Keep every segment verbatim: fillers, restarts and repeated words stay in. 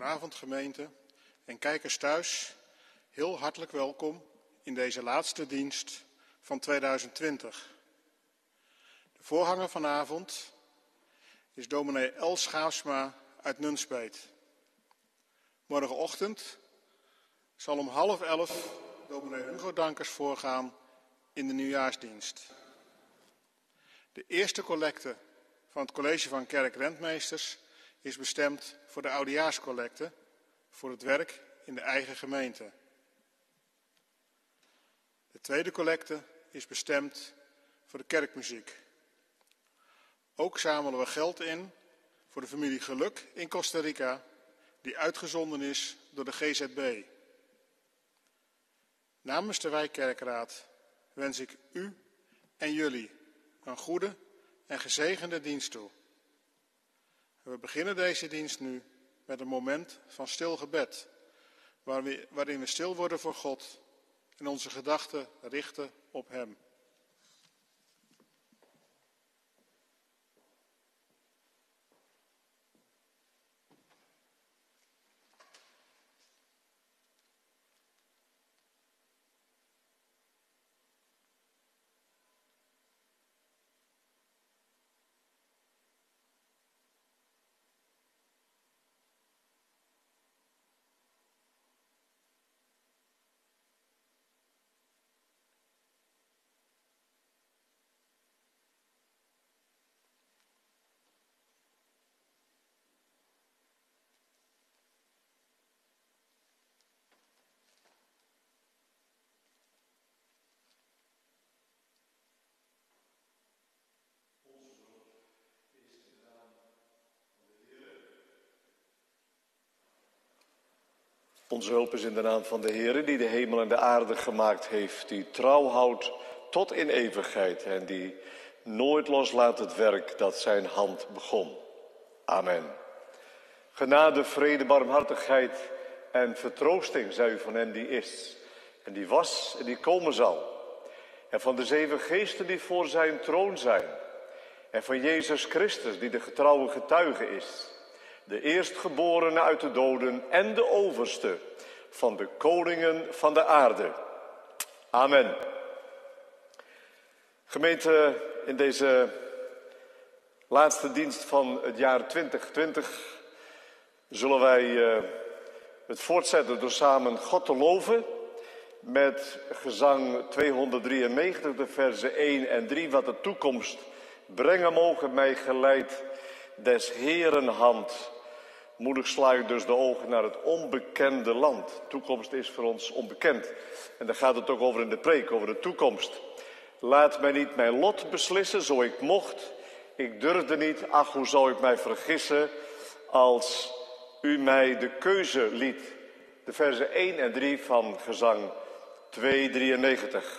Goedenavond gemeente en kijkers thuis. Heel hartelijk welkom in deze laatste dienst van tweeduizend twintig. De voorganger vanavond is dominee Els Schaafsma uit Nunspeet. Morgenochtend zal om half elf dominee Hugo Dankers voorgaan in de nieuwjaarsdienst. De eerste collecte van het college van kerkrentmeesters is bestemd voor de oudejaarscollecte voor het werk in de eigen gemeente. De tweede collecte is bestemd voor de kerkmuziek. Ook zamelen we geld in voor de familie Geluk in Costa Rica, die uitgezonden is door de G Z B. Namens de wijkkerkraad wens ik u en jullie een goede en gezegende dienst toe. We beginnen deze dienst nu met een moment van stil gebed, waarin we stil worden voor God en onze gedachten richten op Hem. Onze hulp is in de naam van de Heere, die de hemel en de aarde gemaakt heeft, die trouw houdt tot in eeuwigheid en die nooit loslaat het werk dat zijn hand begon. Amen. Genade, vrede, barmhartigheid en vertroosting zij u van hen die is en die was en die komen zal. En van de zeven geesten die voor zijn troon zijn. En van Jezus Christus die de getrouwe getuige is. De eerstgeborene uit de doden en de overste van de koningen van de aarde. Amen. Gemeente, in deze laatste dienst van het jaar twintig twintig zullen wij uh, het voortzetten door samen God te loven met gezang tweehonderddrieënnegentig, de versen één en drie, wat de toekomst brengen mogen mij geleid des Heeren hand. Moedig sla ik dus de ogen naar het onbekende land. De toekomst is voor ons onbekend. En daar gaat het ook over in de preek, over de toekomst. Laat mij niet mijn lot beslissen, zo ik mocht. Ik durfde niet, ach, hoe zou ik mij vergissen als u mij de keuze liet. De versen één en drie van gezang tweehonderddrieënnegentig.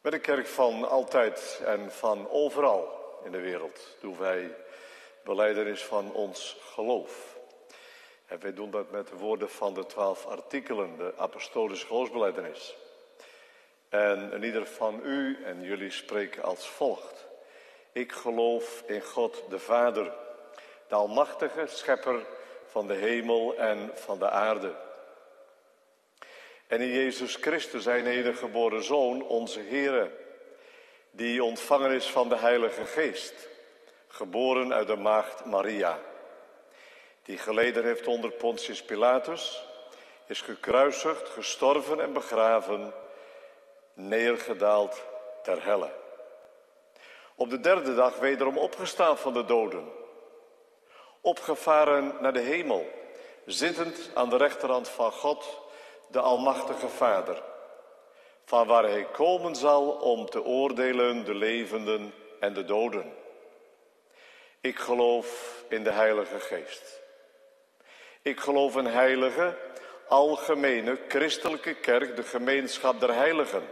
Met een kerk van altijd en van overal in de wereld doen wij belijdenis van ons geloof. En wij doen dat met de woorden van de twaalf artikelen, de apostolische geloofsbelijdenis. En ieder van u en jullie spreken als volgt. Ik geloof in God de Vader, de almachtige schepper van de hemel en van de aarde. En in Jezus Christus, zijn enige geboren Zoon, onze Heere, die ontvangen is van de Heilige Geest, geboren uit de maagd Maria, die geleden heeft onder Pontius Pilatus, is gekruisigd, gestorven en begraven, neergedaald ter helle. Op de derde dag wederom opgestaan van de doden, opgevaren naar de hemel, zittend aan de rechterhand van God, de Almachtige Vader, van waar hij komen zal om te oordelen de levenden en de doden. Ik geloof in de Heilige Geest. Ik geloof in heilige, algemene, christelijke kerk, de gemeenschap der heiligen.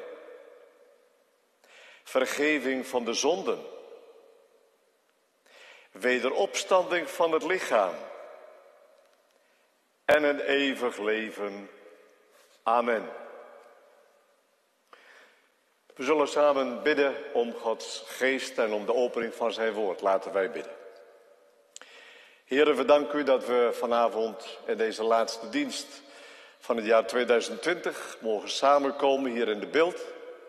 Vergeving van de zonden. Wederopstanding van het lichaam. En een eeuwig leven. Amen. We zullen samen bidden om Gods geest en om de opening van zijn woord. Laten wij bidden. Heren, we danken u dat we vanavond in deze laatste dienst van het jaar tweeduizend twintig mogen samenkomen hier in de beeld.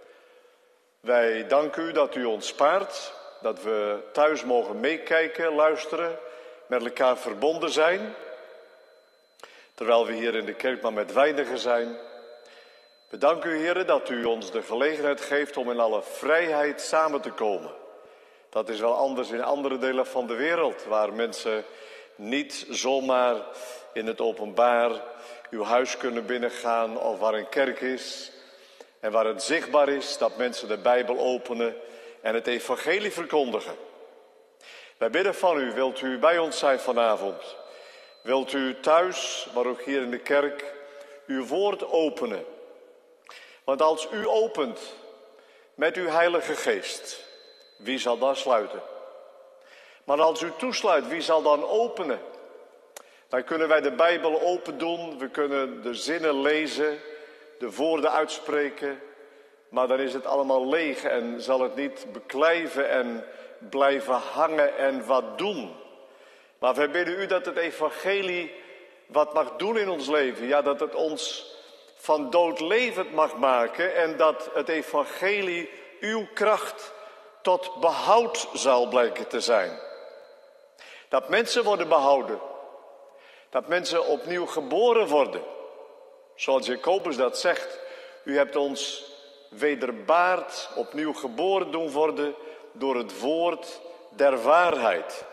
Wij danken u dat u ons spaart, dat we thuis mogen meekijken, luisteren, met elkaar verbonden zijn. Terwijl we hier in de kerk maar met weinigen zijn. We danken u, heren, dat u ons de gelegenheid geeft om in alle vrijheid samen te komen. Dat is wel anders in andere delen van de wereld, waar mensen niet zomaar in het openbaar uw huis kunnen binnengaan of waar een kerk is. En waar het zichtbaar is dat mensen de Bijbel openen en het evangelie verkondigen. Wij bidden van u, wilt u bij ons zijn vanavond? Wilt u thuis, maar ook hier in de kerk, uw woord openen? Want als u opent met uw Heilige Geest, wie zal dan sluiten? Maar als u toesluit, wie zal dan openen? Dan kunnen wij de Bijbel open doen, we kunnen de zinnen lezen, de woorden uitspreken, maar dan is het allemaal leeg en zal het niet beklijven en blijven hangen en wat doen. Maar wij bidden u dat het evangelie wat mag doen in ons leven, ja, dat het ons van dood levend mag maken en dat het evangelie uw kracht tot behoud zal blijken te zijn. Dat mensen worden behouden, dat mensen opnieuw geboren worden. Zoals Jacobus dat zegt, u hebt ons wederbaard, opnieuw geboren doen worden door het woord der waarheid.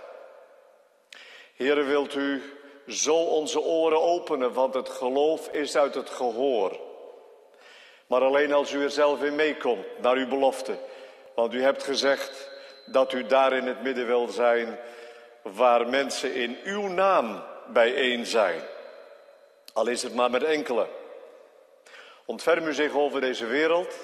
Heere, wilt u zo onze oren openen, want het geloof is uit het gehoor. Maar alleen als u er zelf in meekomt, naar uw belofte. Want u hebt gezegd dat u daar in het midden wil zijn, waar mensen in uw naam bijeen zijn. Al is het maar met enkele. Ontferm u zich over deze wereld,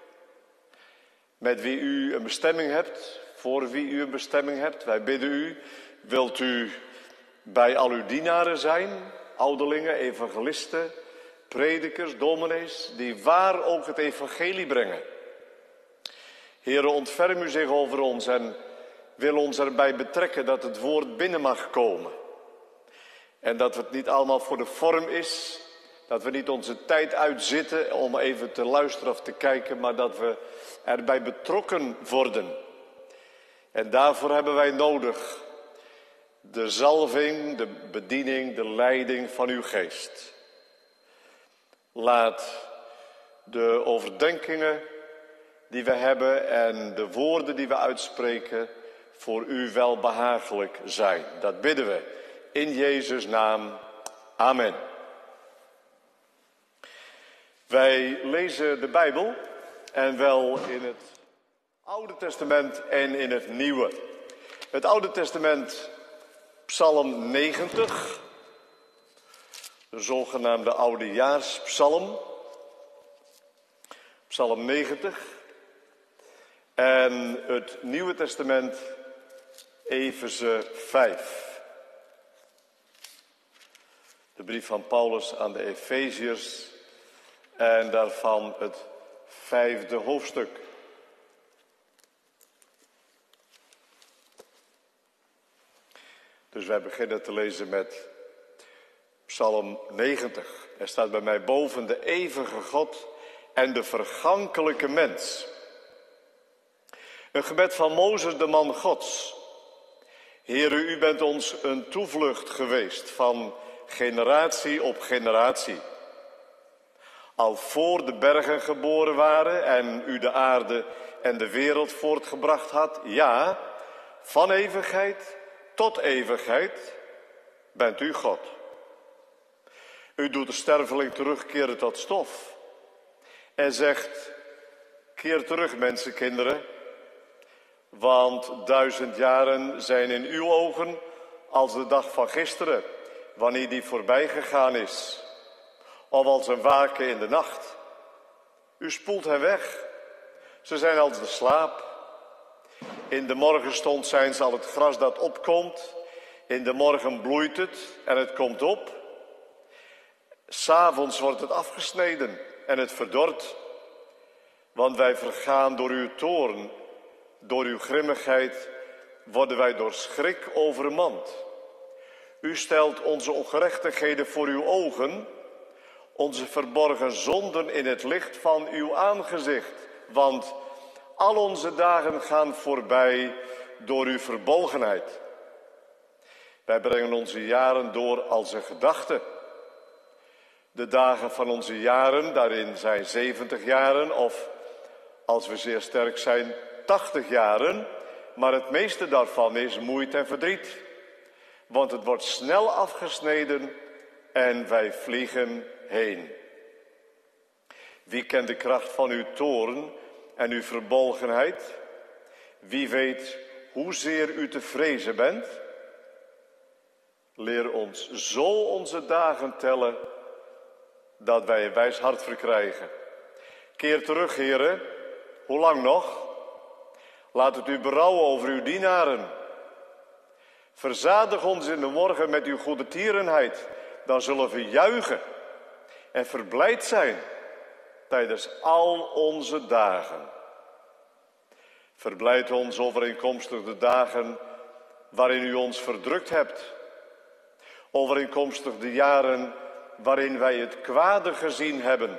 met wie u een bestemming hebt, voor wie u een bestemming hebt. Wij bidden u, wilt u bij al uw dienaren zijn, ouderlingen, evangelisten, predikers, dominees, die waar ook het evangelie brengen. Heere, ontferm u zich over ons en wil ons erbij betrekken dat het woord binnen mag komen. En dat het niet allemaal voor de vorm is, dat we niet onze tijd uitzitten om even te luisteren of te kijken, maar dat we erbij betrokken worden. En daarvoor hebben wij nodig de zalving, de bediening, de leiding van uw geest. Laat de overdenkingen die we hebben en de woorden die we uitspreken voor u wel behagelijk zijn. Dat bidden we in Jezus' naam. Amen. Wij lezen de Bijbel en wel in het Oude Testament en in het Nieuwe. Het Oude Testament, Psalm negentig, de zogenaamde Oudejaarspsalm. Psalm negentig. En het Nieuwe Testament, Efeze vijf. De brief van Paulus aan de Efeziërs en daarvan het vijfde hoofdstuk. Dus wij beginnen te lezen met Psalm negentig. Er staat bij mij boven de eeuwige God en de vergankelijke mens. Een gebed van Mozes, de man Gods. Heere, u bent ons een toevlucht geweest van generatie op generatie. Al voor de bergen geboren waren en u de aarde en de wereld voortgebracht had, ja, van eeuwigheid tot eeuwigheid bent u God. U doet de sterveling terugkeren tot stof en zegt, keer terug mensenkinderen, want duizend jaren zijn in uw ogen als de dag van gisteren, wanneer die voorbij gegaan is, of als een waken in de nacht. U spoelt hen weg, ze zijn als de slaap. In de morgenstond zijn ze al het gras dat opkomt, in de morgen bloeit het en het komt op. 'S Avonds wordt het afgesneden en het verdort, want wij vergaan door uw toorn, door uw grimmigheid worden wij door schrik overmand. U stelt onze ongerechtigheden voor uw ogen, onze verborgen zonden in het licht van uw aangezicht, want al onze dagen gaan voorbij door uw verbolgenheid. Wij brengen onze jaren door als een gedachte. De dagen van onze jaren, daarin zijn zeventig jaren of, als we zeer sterk zijn, tachtig jaren. Maar het meeste daarvan is moeite en verdriet. Want het wordt snel afgesneden en wij vliegen heen. Wie kent de kracht van uw toorn en uw verbolgenheid? Wie weet hoezeer u te vrezen bent? Leer ons zo onze dagen tellen, dat wij een wijs hart verkrijgen. Keer terug, heren, hoe lang nog? Laat het u berouwen over uw dienaren. Verzadig ons in de morgen met uw goede tierenheid, dan zullen we juichen en verblijd zijn tijdens al onze dagen. Verblijd ons overeenkomstig de dagen waarin u ons verdrukt hebt. Overeenkomstig de jaren waarin wij het kwade gezien hebben.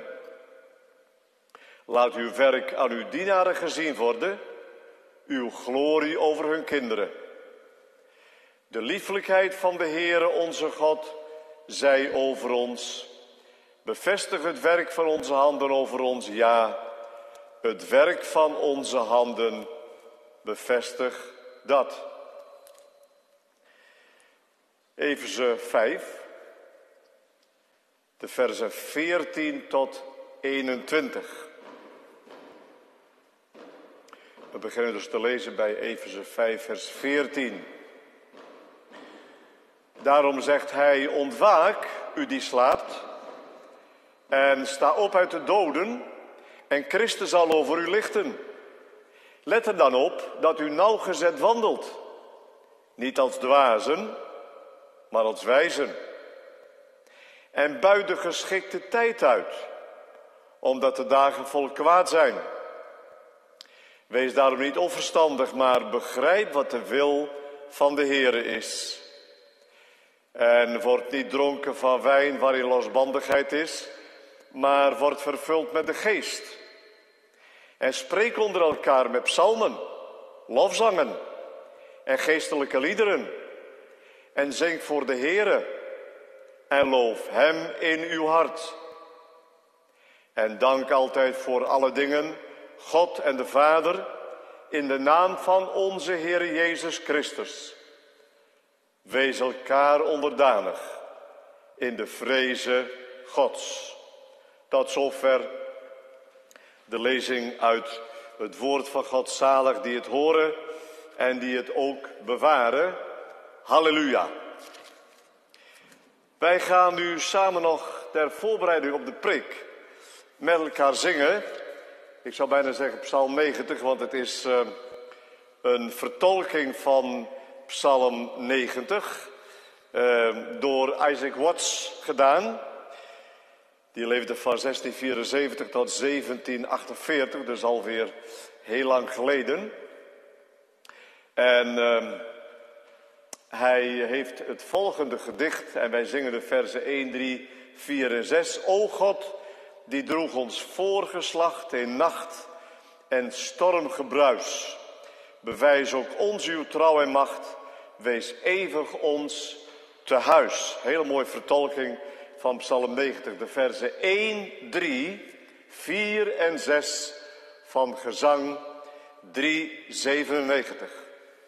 Laat uw werk aan uw dienaren gezien worden, uw glorie over hun kinderen. De lieflijkheid van de Heere onze God zij over ons. Bevestig het werk van onze handen over ons, ja, het werk van onze handen, bevestig dat. Efeze vijf, de versen veertien tot eenentwintig. We beginnen dus te lezen bij Efeze vijf, vers veertien. Daarom zegt hij, ontwaak, u die slaapt, en sta op uit de doden, en Christus zal over u lichten. Let er dan op dat u nauwgezet wandelt, niet als dwazen, maar als wijzen. En buit de geschikte tijd uit, omdat de dagen vol kwaad zijn. Wees daarom niet onverstandig, maar begrijp wat de wil van de Heere is. En word niet dronken van wijn waarin losbandigheid is, maar word vervuld met de geest. En spreek onder elkaar met psalmen, lofzangen en geestelijke liederen. En zing voor de Heere en loof hem in uw hart. En dank altijd voor alle dingen God en de Vader in de naam van onze Heer Jezus Christus. Wees elkaar onderdanig in de vreze Gods. Tot zover de lezing uit het woord van God, zalig die het horen en die het ook bewaren. Halleluja. Wij gaan nu samen nog ter voorbereiding op de preek met elkaar zingen Ik zou bijna zeggen Psalm negentig, want het is uh, een vertolking van Psalm negentig uh, door Isaac Watts gedaan. Die leefde van zestien vierenzeventig tot zeventien achtenveertig, dus alweer heel lang geleden. En uh, hij heeft het volgende gedicht, en wij zingen de versen één, drie, vier en zes. O God, die droeg ons voorgeslacht in nacht en stormgebruis. Bewijs ook ons uw trouw en macht, wees eeuwig ons te huis. Hele mooie vertolking van Psalm negentig, de versen één, drie, vier en zes van Gezang driehonderdzevenennegentig.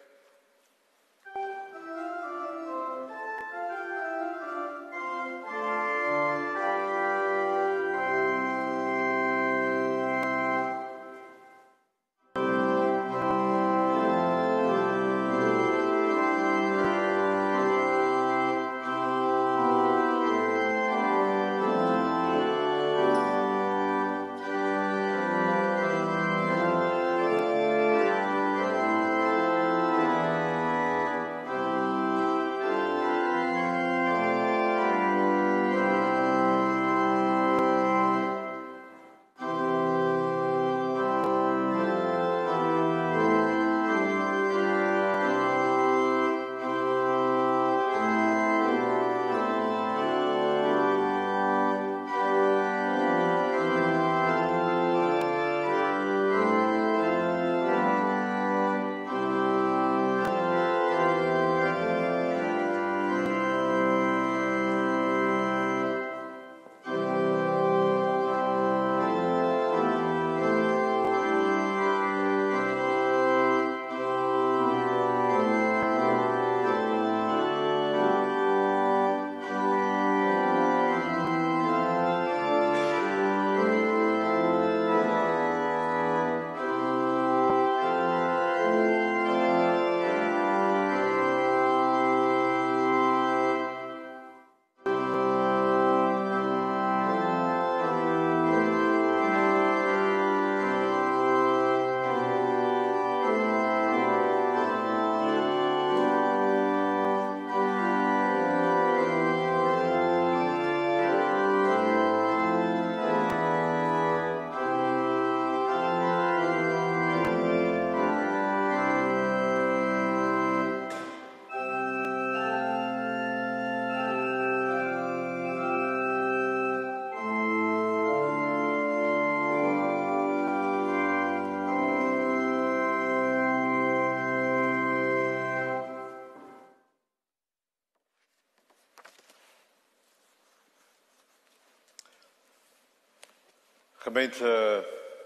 Gemeente,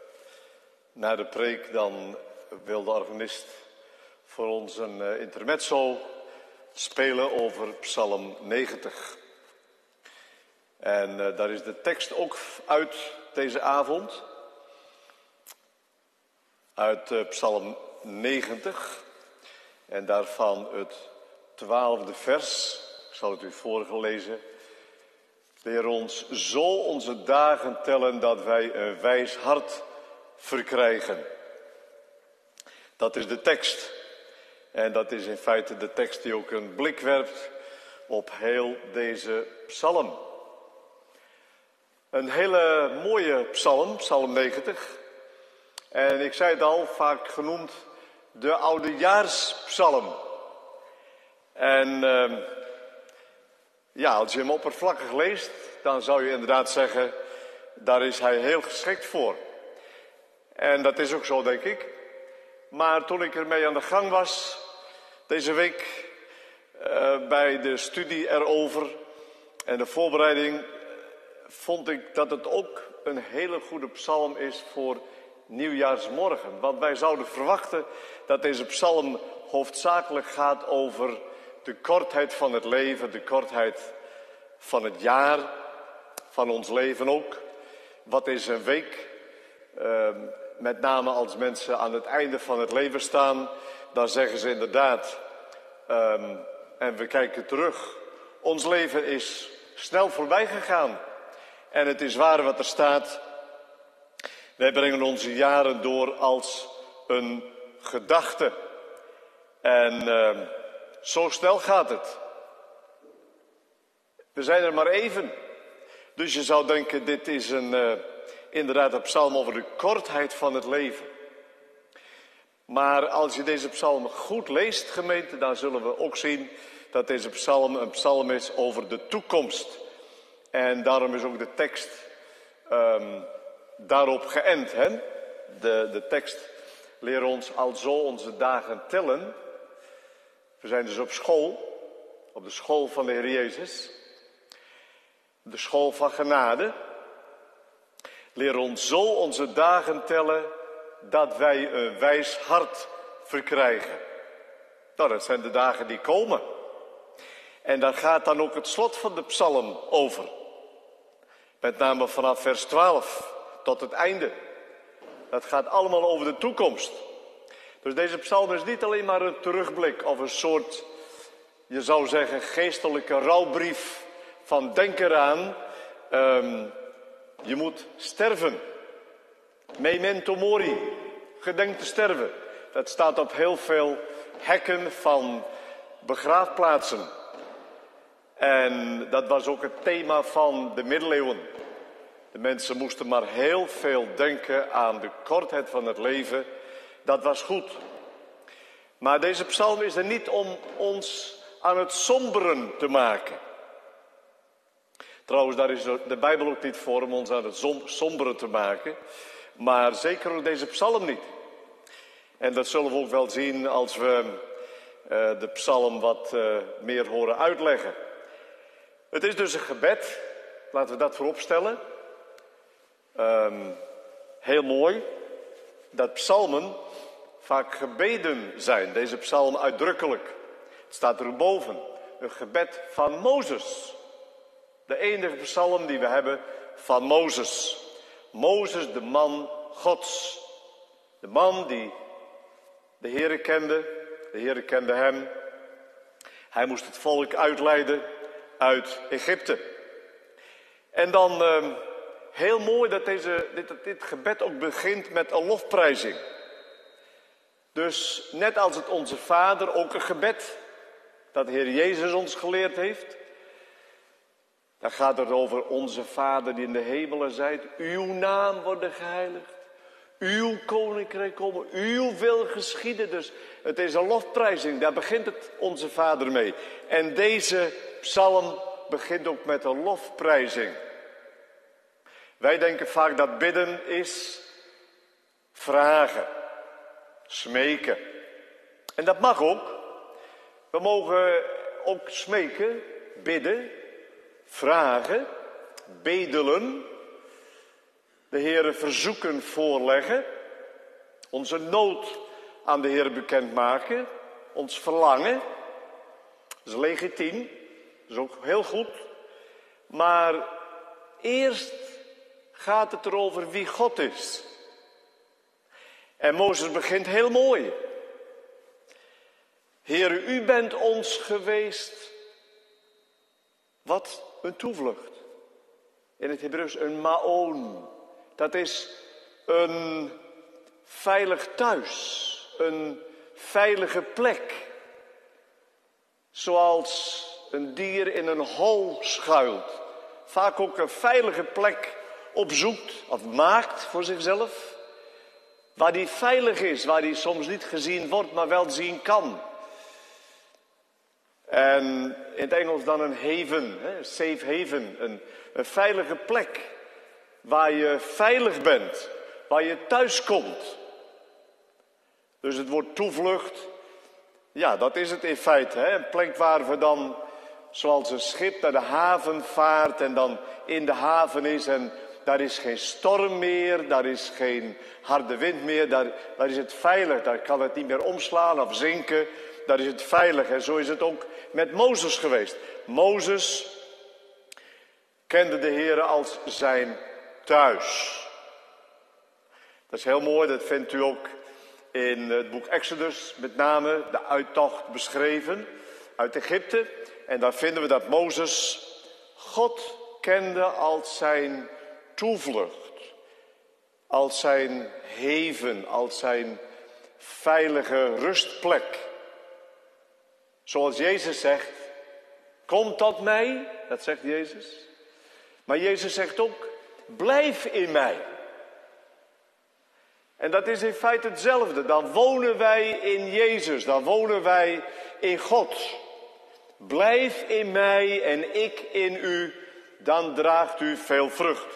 na de preek dan wil de organist voor ons een intermezzo spelen over Psalm negentig. En uh, daar is de tekst ook uit deze avond. Uit uh, Psalm negentig. En daarvan het twaalfde vers. Ik zal het u voorgelezen. Leer ons zo onze dagen tellen dat wij een wijs hart verkrijgen. Dat is de tekst. En dat is in feite de tekst die ook een blik werpt op heel deze psalm. Een hele mooie psalm, psalm negentig. En ik zei het al, vaak genoemd de oudejaarspsalm. En uh, ja, als je hem oppervlakkig leest, dan zou je inderdaad zeggen, daar is hij heel geschikt voor. En dat is ook zo, denk ik. Maar toen ik ermee aan de gang was, deze week, uh, bij de studie erover en de voorbereiding, vond ik dat het ook een hele goede psalm is voor nieuwjaarsmorgen. Want wij zouden verwachten dat deze psalm hoofdzakelijk gaat over de kortheid van het leven, de kortheid van het jaar, van ons leven ook. Wat is een week? Uh, met name als mensen aan het einde van het leven staan, dan zeggen ze inderdaad, um, en we kijken terug, ons leven is snel voorbij gegaan. En het is waar wat er staat. Wij brengen onze jaren door als een gedachte. En uh, zo snel gaat het. We zijn er maar even. Dus je zou denken, dit is een, uh, inderdaad een psalm over de kortheid van het leven. Maar als je deze psalm goed leest, gemeente, dan zullen we ook zien dat deze psalm een psalm is over de toekomst. En daarom is ook de tekst um, daarop geënt. Hè? De, de tekst leert ons alzo onze dagen tellen. We zijn dus op school, op de school van de Heer Jezus. De school van genade. Leer ons zo onze dagen tellen dat wij een wijs hart verkrijgen. Nou, dat zijn de dagen die komen. En daar gaat dan ook het slot van de psalm over. Met name vanaf vers twaalf tot het einde. Dat gaat allemaal over de toekomst. Dus deze psalm is niet alleen maar een terugblik of een soort, je zou zeggen, geestelijke rouwbrief van denk eraan, um, je moet sterven. Memento mori, gedenk te sterven. Dat staat op heel veel hekken van begraafplaatsen. En dat was ook het thema van de middeleeuwen. De mensen moesten maar heel veel denken aan de kortheid van het leven. Dat was goed. Maar deze psalm is er niet om ons aan het somberen te maken. Trouwens, daar is de Bijbel ook niet voor om ons aan het somberen te maken. Maar zeker ook deze psalm niet. En dat zullen we ook wel zien als we uh, de psalm wat uh, meer horen uitleggen. Het is dus een gebed. Laten we dat voorop stellen. Um, heel mooi. Dat psalmen vaak gebeden zijn. Deze psalm uitdrukkelijk. Het staat erboven. Een gebed van Mozes. De enige psalm die we hebben van Mozes. Mozes, de man Gods. De man die de Heere kende. De Heere kende hem. Hij moest het volk uitleiden uit Egypte. En dan uh, heel mooi dat deze, dit, dit gebed ook begint met een lofprijzing. Dus net als het onze Vader ook een gebed dat de Heer Jezus ons geleerd heeft. Dan gaat het over onze Vader die in de hemelen zijt. Uw naam worden geheiligd. Uw koninkrijk komen. Uw wil geschieden. Dus het is een lofprijzing. Daar begint het onze Vader mee. En deze psalm begint ook met een lofprijzing. Wij denken vaak dat bidden is vragen. Smeken. En dat mag ook. We mogen ook smeken, bidden, vragen, bedelen. De Heere verzoeken voorleggen. Onze nood aan de Heere bekendmaken. Ons verlangen. Dat is legitiem. Dat is ook heel goed. Maar eerst gaat het erover wie God is. En Mozes begint heel mooi. Heere, u bent ons geweest. Wat een toevlucht. In het Hebreeuws een maon. Dat is een veilig thuis. Een veilige plek. Zoals een dier in een hol schuilt. Vaak ook een veilige plek opzoekt of maakt voor zichzelf. Waar die veilig is, waar die soms niet gezien wordt, maar wel zien kan. En in het Engels dan een haven, een safe haven, een, een veilige plek. Waar je veilig bent, waar je thuis komt. Dus het woord toevlucht, ja, dat is het in feite. Hè? Een plek waar we dan, zoals een schip naar de haven vaart en dan in de haven is en daar is geen storm meer, daar is geen harde wind meer, daar, daar is het veilig, daar kan het niet meer omslaan of zinken, daar is het veilig. En zo is het ook met Mozes geweest. Mozes kende de Heere als zijn thuis. Dat is heel mooi, dat vindt u ook in het boek Exodus, met name de uittocht beschreven uit Egypte. En daar vinden we dat Mozes God kende als zijn toevlucht. als zijn heven, als zijn veilige rustplek. Zoals Jezus zegt, kom tot mij, dat zegt Jezus. Maar Jezus zegt ook, blijf in mij. En dat is in feite hetzelfde. Dan wonen wij in Jezus, dan wonen wij in God. Blijf in mij en ik in u, dan draagt u veel vrucht.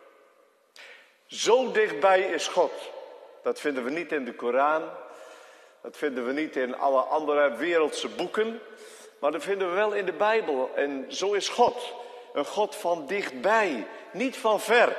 Zo dichtbij is God. Dat vinden we niet in de Koran. Dat vinden we niet in alle andere wereldse boeken. Maar dat vinden we wel in de Bijbel. En zo is God. Een God van dichtbij, niet van ver.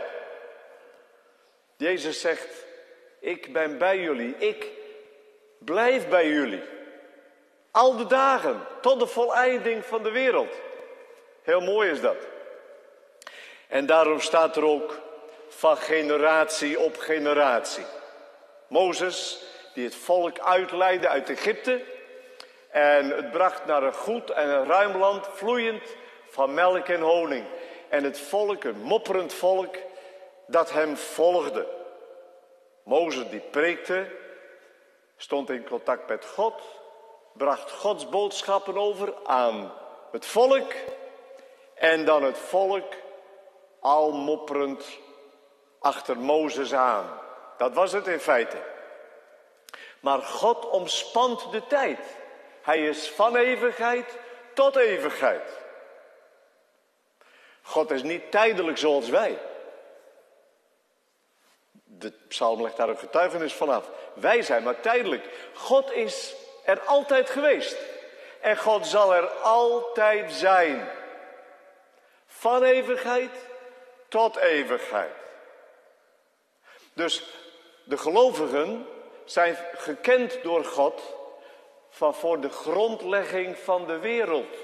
Jezus zegt, ik ben bij jullie. Ik blijf bij jullie. Al de dagen, tot de voleinding van de wereld. Heel mooi is dat. En daarom staat er ook van generatie op generatie. Mozes, die het volk uitleidde uit Egypte. En het bracht naar een goed en een ruim land, vloeiend van melk en honing. En het volk, een mopperend volk, dat hem volgde. Mozes die preekte, stond in contact met God, bracht Gods boodschappen over aan het volk. En dan het volk al mopperend achter Mozes aan. Dat was het in feite. Maar God omspant de tijd. Hij is van eeuwigheid tot eeuwigheid. God is niet tijdelijk zoals wij. De psalm legt daar een getuigenis van af. Wij zijn maar tijdelijk. God is er altijd geweest. En God zal er altijd zijn. Van eeuwigheid tot eeuwigheid. Dus de gelovigen zijn gekend door God van voor de grondlegging van de wereld.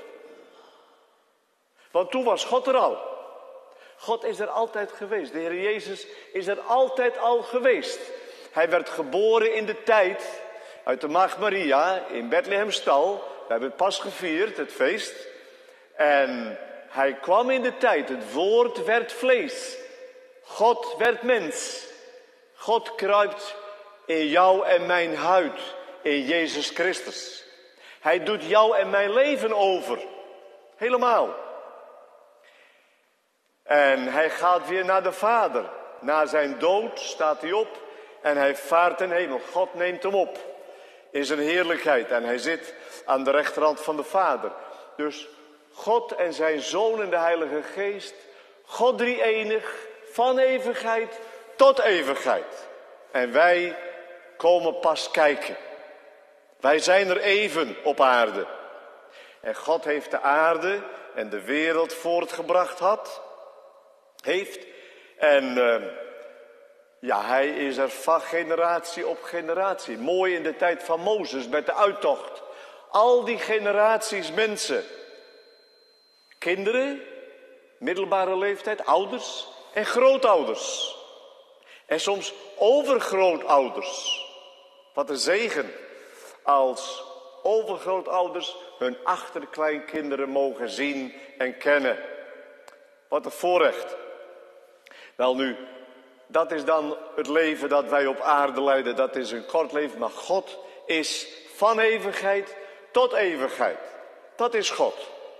Want toen was God er al. God is er altijd geweest. De Heer Jezus is er altijd al geweest. Hij werd geboren in de tijd uit de Maagd Maria in Bethlehemstal. We hebben het pas gevierd, het feest. En hij kwam in de tijd. Het woord werd vlees. God werd mens. God kruipt in jou en mijn huid. In Jezus Christus. Hij doet jou en mijn leven over. Helemaal. En hij gaat weer naar de Vader. Na zijn dood staat hij op. En hij vaart ten hemel. God neemt hem op. In zijn heerlijkheid. En hij zit aan de rechterhand van de Vader. Dus God en zijn Zoon en de Heilige Geest. God drie-enig. Van eeuwigheid tot eeuwigheid. En wij komen pas kijken. Wij zijn er even op aarde. En God heeft de aarde en de wereld voortgebracht had. Heeft. En uh, ja, hij is er van generatie op generatie. Mooi in de tijd van Mozes met de uittocht. Al die generaties mensen. Kinderen, middelbare leeftijd, ouders en grootouders. En soms overgrootouders. Wat een zegen als overgrootouders hun achterkleinkinderen mogen zien en kennen. Wat een voorrecht. Wel nu, dat is dan het leven dat wij op aarde leiden. Dat is een kort leven, maar God is van eeuwigheid tot eeuwigheid. Dat is God.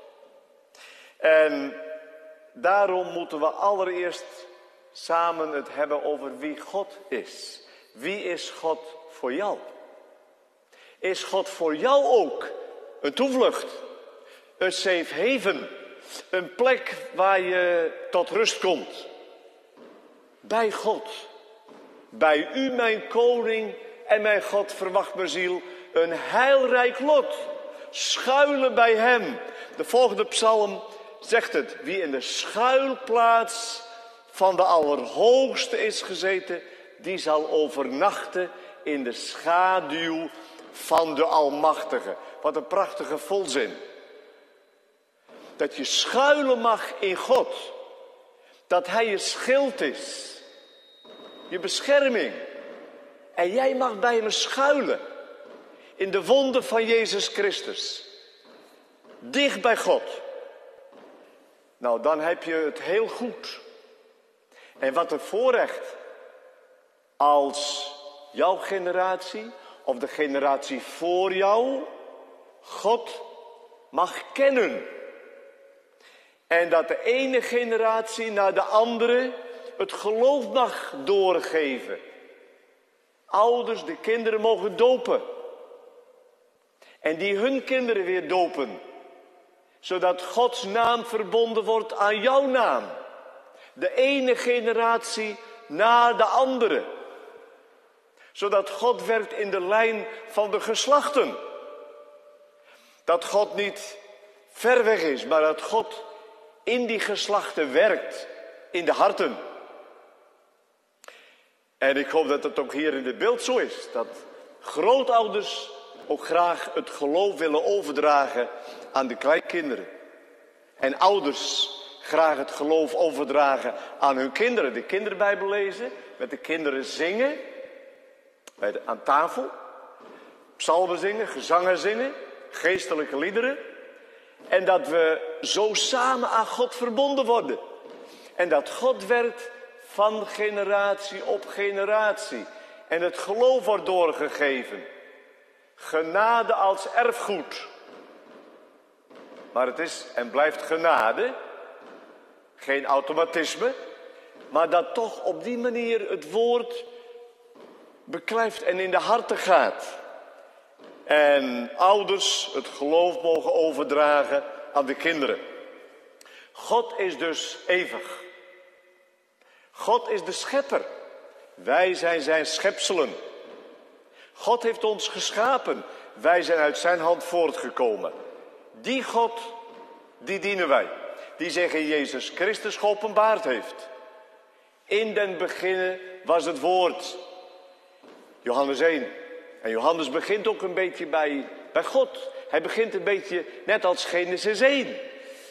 En daarom moeten we allereerst samen het hebben over wie God is. Wie is God voor jou? Is God voor jou ook een toevlucht? Een safe haven? Een plek waar je tot rust komt? Bij God. Bij u, mijn koning en mijn God, verwacht mijn ziel een heilrijk lot. Schuilen bij hem. De volgende psalm zegt het. Wie in de schuilplaats van de Allerhoogste is gezeten, die zal overnachten in de schaduw van de Almachtige. Wat een prachtige volzin. Dat je schuilen mag in God. Dat hij je schild is. Je bescherming. En jij mag bij hem schuilen. In de wonden van Jezus Christus. Dicht bij God. Nou, dan heb je het heel goed. En wat een voorrecht. als jouw generatie of de generatie voor jou God mag kennen. En dat de ene generatie naar de andere het geloof mag doorgeven. Ouders de kinderen mogen dopen. En die hun kinderen weer dopen. Zodat Gods naam verbonden wordt aan jouw naam. De ene generatie na de andere. Zodat God werkt in de lijn van de geslachten. Dat God niet ver weg is, maar dat God in die geslachten werkt. In de harten. En ik hoop dat het ook hier in dit beeld zo is. Dat grootouders ook graag het geloof willen overdragen aan de kleinkinderen. En ouders graag het geloof overdragen aan hun kinderen. De kinderbijbel lezen, met de kinderen zingen. Bij de, aan tafel. Psalmen zingen, gezangen zingen. Geestelijke liederen. En dat we zo samen aan God verbonden worden. En dat God werkt van generatie op generatie. En het geloof wordt doorgegeven. Genade als erfgoed. Maar het is en blijft genade. Geen automatisme. Maar dat toch op die manier het woord beklijft en in de harten gaat. En ouders het geloof mogen overdragen aan de kinderen. God is dus eeuwig. God is de schepper. Wij zijn zijn schepselen. God heeft ons geschapen. Wij zijn uit zijn hand voortgekomen. Die God, die dienen wij. Die zich in Jezus Christus geopenbaard heeft. In den beginnen was het woord. Johannes één. En Johannes begint ook een beetje bij, bij God. Hij begint een beetje net als Genesis één.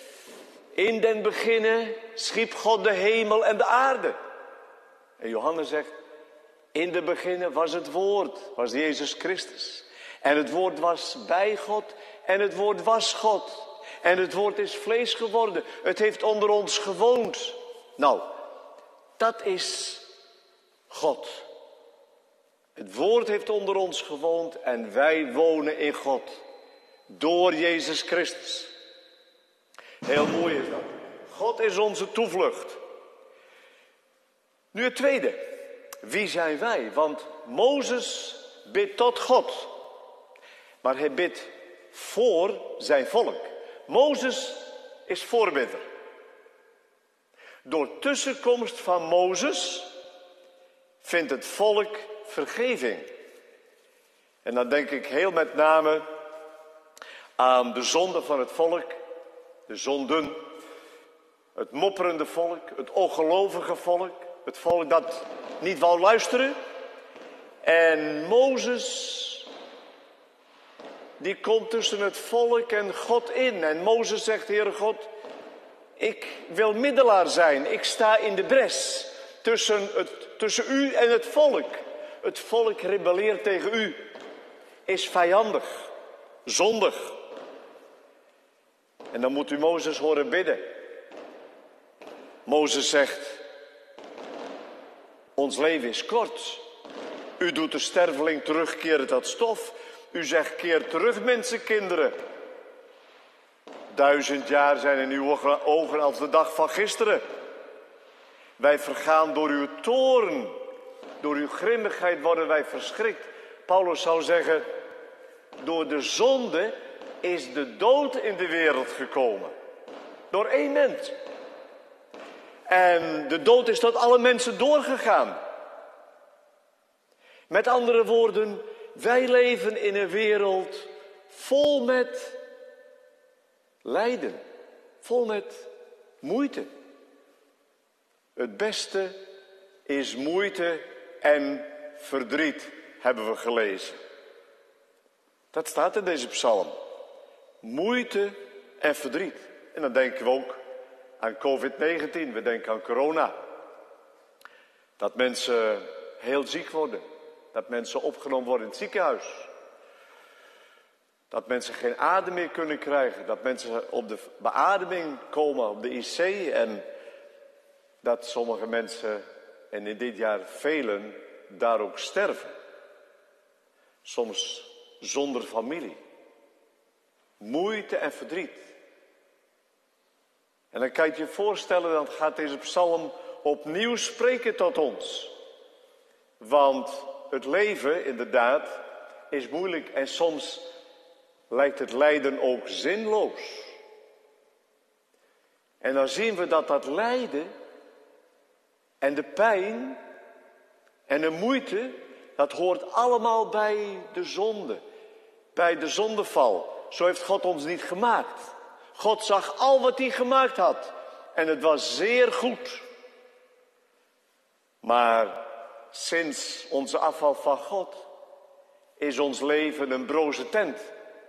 In den beginnen schiep God de hemel en de aarde. En Johannes zegt, in den beginnen was het woord, was Jezus Christus. En het woord was bij God en het woord was God. En het woord is vlees geworden. Het heeft onder ons gewoond. Nou, dat is God. Het woord heeft onder ons gewoond en wij wonen in God. Door Jezus Christus. Heel mooi is dat. God is onze toevlucht. Nu het tweede. Wie zijn wij? Want Mozes bidt tot God. Maar hij bidt voor zijn volk. Mozes is voorbidder. Door tussenkomst van Mozes vindt het volk vergeving. En dan denk ik heel met name aan de zonde van het volk. De zonden. Het mopperende volk. Het ongelovige volk. Het volk dat niet wou luisteren. En Mozes, die komt tussen het volk en God in. En Mozes zegt, Heere God, ik wil middelaar zijn. Ik sta in de bres tussen, het, tussen u en het volk. Het volk rebelleert tegen u. Is vijandig. Zondig. En dan moet u Mozes horen bidden. Mozes zegt, ons leven is kort. U doet de sterveling terugkeren tot stof. U zegt, keer terug, mensenkinderen. Duizend jaar zijn in uw ogen als de dag van gisteren. Wij vergaan door uw toorn. Door uw grimmigheid worden wij verschrikt. Paulus zou zeggen, door de zonde is de dood in de wereld gekomen. Door één mens. En de dood is tot alle mensen doorgegaan. Met andere woorden, wij leven in een wereld vol met lijden. Vol met moeite. Het beste is moeite en verdriet, hebben we gelezen. Dat staat in deze psalm. Moeite en verdriet. En dan denken we ook aan covid negentien, we denken aan corona. Dat mensen heel ziek worden. Dat mensen opgenomen worden in het ziekenhuis. Dat mensen geen adem meer kunnen krijgen. Dat mensen op de beademing komen, op de I C. En dat sommige mensen, en in dit jaar velen, daar ook sterven. Soms zonder familie. Moeite en verdriet. En dan kan je je voorstellen, dan gaat deze psalm opnieuw spreken tot ons. Want het leven, inderdaad, is moeilijk en soms lijkt het lijden ook zinloos. En dan zien we dat dat lijden en de pijn en de moeite, dat hoort allemaal bij de zonde, bij de zondeval. Zo heeft God ons niet gemaakt. God zag al wat hij gemaakt had en het was zeer goed. Maar sinds onze afval van God is ons leven een broze tent.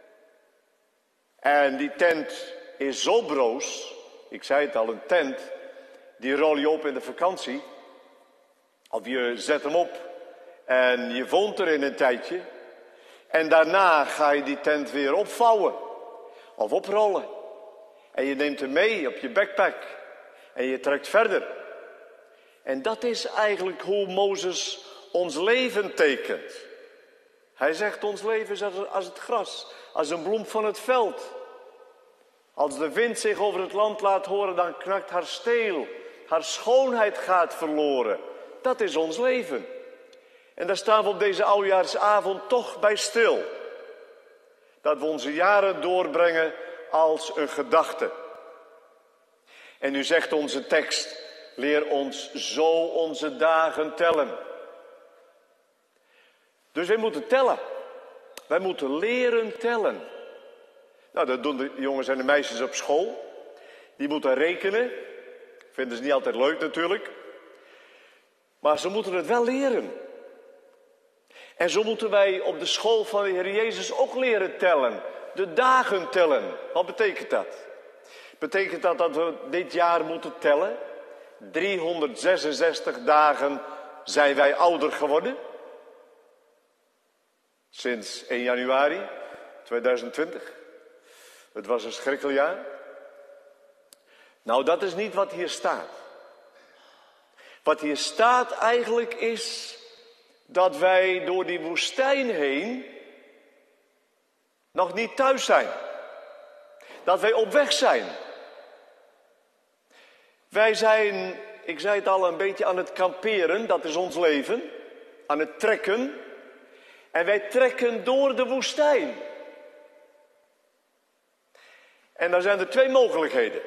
En die tent is zo broos, ik zei het al, een tent, die rol je op in de vakantie. Of je zet hem op en je woont erin een tijdje. En daarna ga je die tent weer opvouwen of oprollen. En je neemt hem mee op je backpack en je trekt verder. En dat is eigenlijk hoe Mozes ons leven tekent. Hij zegt ons leven is als het gras, als een bloem van het veld. Als de wind zich over het land laat horen, dan knakt haar steel. Haar schoonheid gaat verloren. Dat is ons leven. En daar staan we op deze oudejaarsavond toch bij stil. Dat we onze jaren doorbrengen als een gedachte. En nu zegt onze tekst, leer ons zo onze dagen tellen. Dus wij moeten tellen. Wij moeten leren tellen. Nou, dat doen de jongens en de meisjes op school. Die moeten rekenen. Vinden ze niet altijd leuk natuurlijk. Maar ze moeten het wel leren. En zo moeten wij op de school van de Heer Jezus ook leren tellen. De dagen tellen. Wat betekent dat? Betekent dat dat we dit jaar moeten tellen? driehonderdzesenzestig dagen zijn wij ouder geworden. Sinds één januari tweeduizend twintig. Het was een schrikkeljaar. Nou, dat is niet wat hier staat. Wat hier staat eigenlijk is dat wij door die woestijn heen nog niet thuis zijn. Dat wij op weg zijn. Wij zijn, ik zei het al, een beetje aan het kamperen, dat is ons leven. Aan het trekken. En wij trekken door de woestijn. En daar zijn er twee mogelijkheden.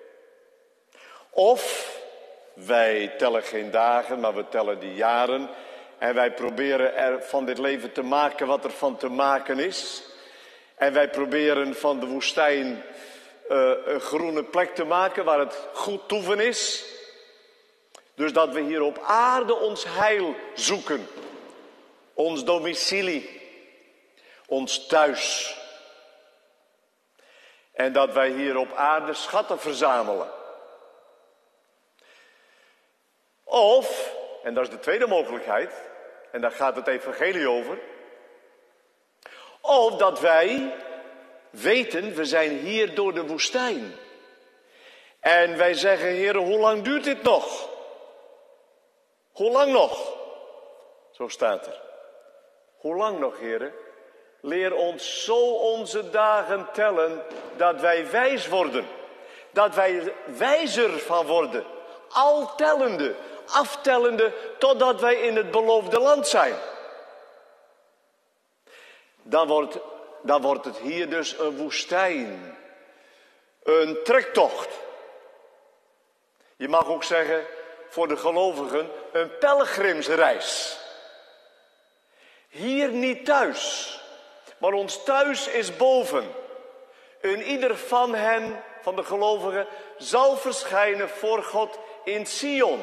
Of wij tellen geen dagen, maar we tellen die jaren. En wij proberen er van dit leven te maken wat er van te maken is. En wij proberen van de woestijn uh, een groene plek te maken waar het goed toeven is. Dus dat we hier op aarde ons heil zoeken. Ons domicilie. Ons thuis. En dat wij hier op aarde schatten verzamelen. Of, en dat is de tweede mogelijkheid, en daar gaat het evangelie over. Of dat wij weten, we zijn hier door de woestijn. En wij zeggen, Heer, hoe lang duurt dit nog? Hoe lang nog? Zo staat er. Hoe lang nog, Heer? Leer ons zo onze dagen tellen, dat wij wijs worden. Dat wij wijzer van worden. Altellende, aftellende, totdat wij in het beloofde land zijn. Dan wordt, dan wordt het hier dus een woestijn. Een trektocht. Je mag ook zeggen, voor de gelovigen, een pelgrimsreis. Hier niet thuis, maar ons thuis is boven. En ieder van hen, van de gelovigen, zal verschijnen voor God in Sion.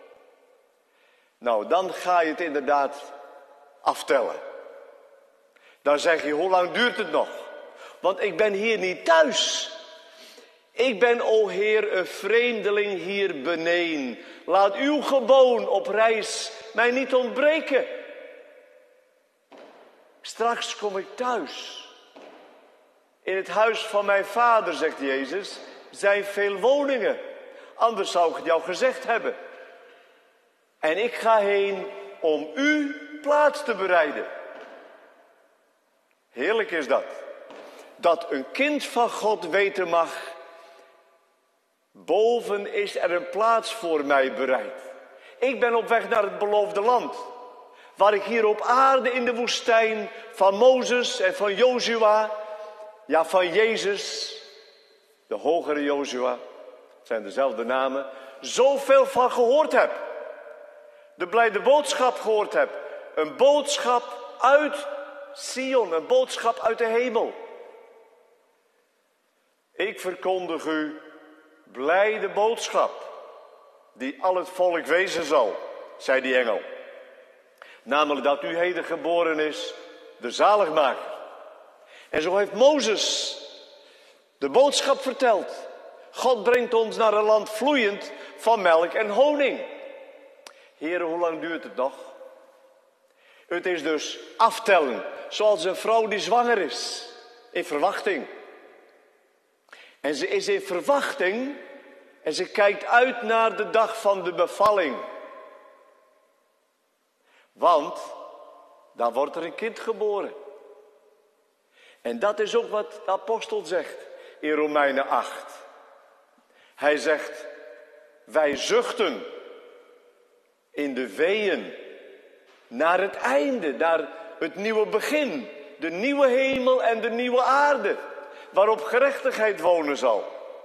Nou, dan ga je het inderdaad aftellen. Dan zeg je, hoe lang duurt het nog? Want ik ben hier niet thuis. Ik ben, o Heer, een vreemdeling hier beneden. Laat uw geboon op reis mij niet ontbreken. Straks kom ik thuis. In het huis van mijn vader, zegt Jezus, zijn veel woningen. Anders zou ik het jou gezegd hebben. En ik ga heen om u plaats te bereiden. Heerlijk is dat. Dat een kind van God weten mag, boven is er een plaats voor mij bereid. Ik ben op weg naar het beloofde land. Waar ik hier op aarde in de woestijn van Mozes en van Jozua, ja van Jezus, de hogere Jozua, het zijn dezelfde namen, zoveel van gehoord heb. De blijde boodschap gehoord heb. Een boodschap uit Sion, een boodschap uit de hemel. Ik verkondig u blijde boodschap, die al het volk wezen zal, zei die engel. Namelijk dat u heden geboren is, de zaligmaker. En zo heeft Mozes de boodschap verteld. God brengt ons naar een land vloeiend van melk en honing. Heren, hoe lang duurt het nog? Het is dus aftellen, zoals een vrouw die zwanger is, in verwachting. En ze is in verwachting en ze kijkt uit naar de dag van de bevalling. Want dan wordt er een kind geboren. En dat is ook wat de apostel zegt in Romeinen acht. Hij zegt, wij zuchten in de weeën naar het einde, naar het nieuwe begin. De nieuwe hemel en de nieuwe aarde, waarop gerechtigheid wonen zal.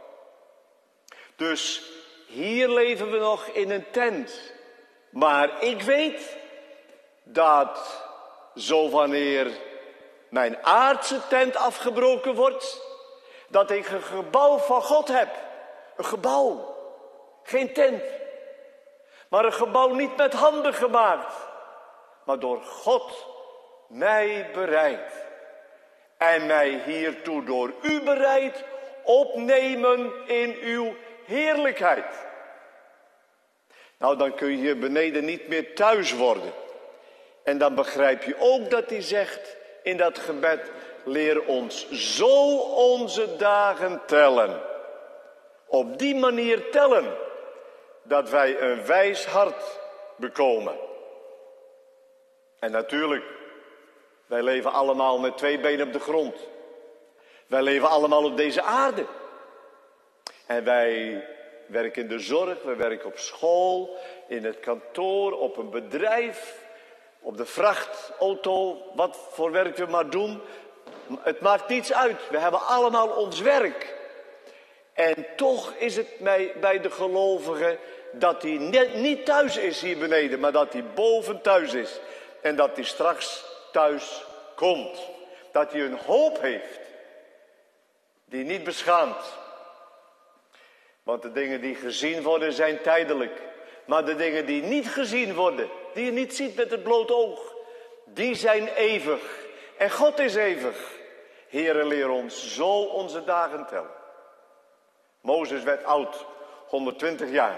Dus hier leven we nog in een tent. Maar ik weet dat zo wanneer mijn aardse tent afgebroken wordt, dat ik een gebouw van God heb. Een gebouw. Geen tent. Maar een gebouw niet met handen gemaakt, maar door God mij bereid. En mij hiertoe door u bereid opnemen in uw heerlijkheid. Nou, dan kun je hier beneden niet meer thuis worden. En dan begrijp je ook dat hij zegt in dat gebed, leer ons zo onze dagen tellen. Op die manier tellen, dat wij een wijs hart bekomen. En natuurlijk, wij leven allemaal met twee benen op de grond. Wij leven allemaal op deze aarde. En wij werken in de zorg, wij werken op school, in het kantoor, op een bedrijf, op de vrachtauto, wat voor werk we maar doen. Het maakt niets uit, we hebben allemaal ons werk. En toch is het mij bij de gelovigen dat hij niet thuis is hier beneden, maar dat hij boven thuis is. En dat hij straks thuis komt. Dat hij een hoop heeft die niet beschaamt. Want de dingen die gezien worden zijn tijdelijk. Maar de dingen die niet gezien worden, die je niet ziet met het blote oog, die zijn eeuwig. En God is eeuwig. Heere, leer ons zo onze dagen tellen. Mozes werd oud, honderdtwintig jaar.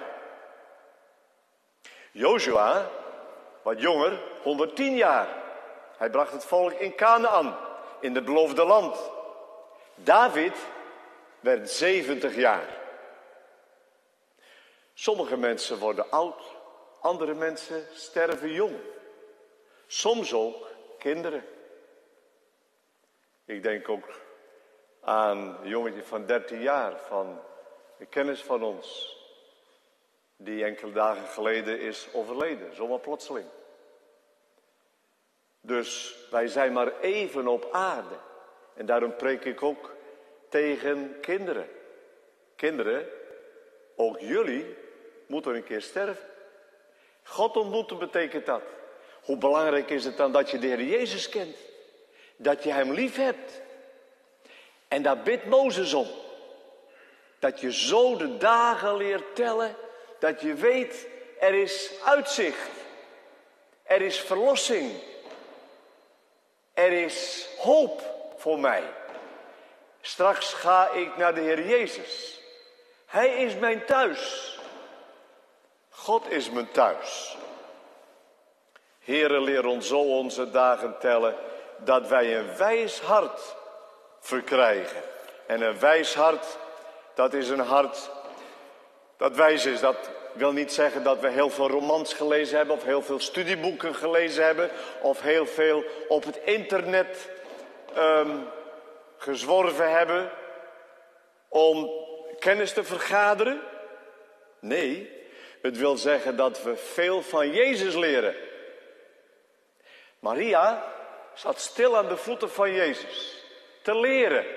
Jozua, wat jonger, honderdtien jaar. Hij bracht het volk in Kanaan, in het beloofde land. David werd zeventig jaar. Sommige mensen worden oud, andere mensen sterven jong. Soms ook kinderen. Ik denk ook aan een jongetje van dertien jaar, van een kennis van ons, die enkele dagen geleden is overleden, zomaar plotseling. Dus wij zijn maar even op aarde. En daarom preek ik ook tegen kinderen. Kinderen, ook jullie moeten een keer sterven. God ontmoeten betekent dat. Hoe belangrijk is het dan dat je de Heer Jezus kent? Dat je hem lief hebt. En daar bidt Mozes om. Dat je zo de dagen leert tellen. Dat je weet, er is uitzicht. Er is verlossing. Er is hoop voor mij. Straks ga ik naar de Heer Jezus. Hij is mijn thuis. God is mijn thuis. Heere, leer ons zo onze dagen tellen, dat wij een wijs hart verkrijgen. En een wijs hart, dat is een hart dat wijs is. Dat wil niet zeggen dat we heel veel romans gelezen hebben of heel veel studieboeken gelezen hebben of heel veel op het internet um, gezworven hebben om kennis te vergaderen. Nee, het wil zeggen dat we veel van Jezus leren. Maria zat stil aan de voeten van Jezus te leren.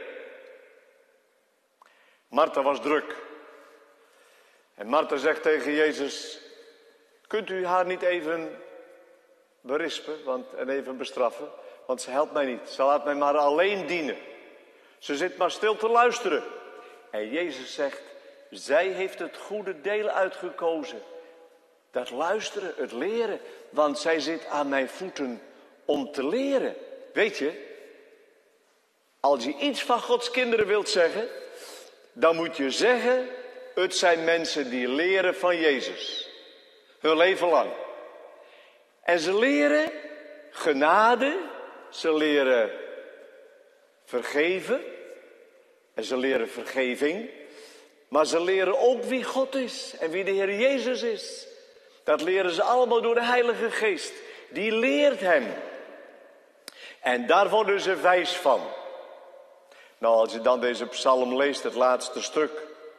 Martha was druk. En Martha zegt tegen Jezus, kunt u haar niet even berispen want, en even bestraffen? Want ze helpt mij niet. Ze laat mij maar alleen dienen. Ze zit maar stil te luisteren. En Jezus zegt, zij heeft het goede deel uitgekozen. Dat luisteren, het leren. Want zij zit aan mijn voeten om te leren. Weet je, als je iets van Gods kinderen wilt zeggen, dan moet je zeggen, het zijn mensen die leren van Jezus. Hun leven lang. En ze leren genade, ze leren vergeven. En ze leren vergeving. Maar ze leren ook wie God is en wie de Heer Jezus is. Dat leren ze allemaal door de Heilige Geest. Die leert hen. En daar worden ze wijs van. Nou, als je dan deze psalm leest, het laatste stuk,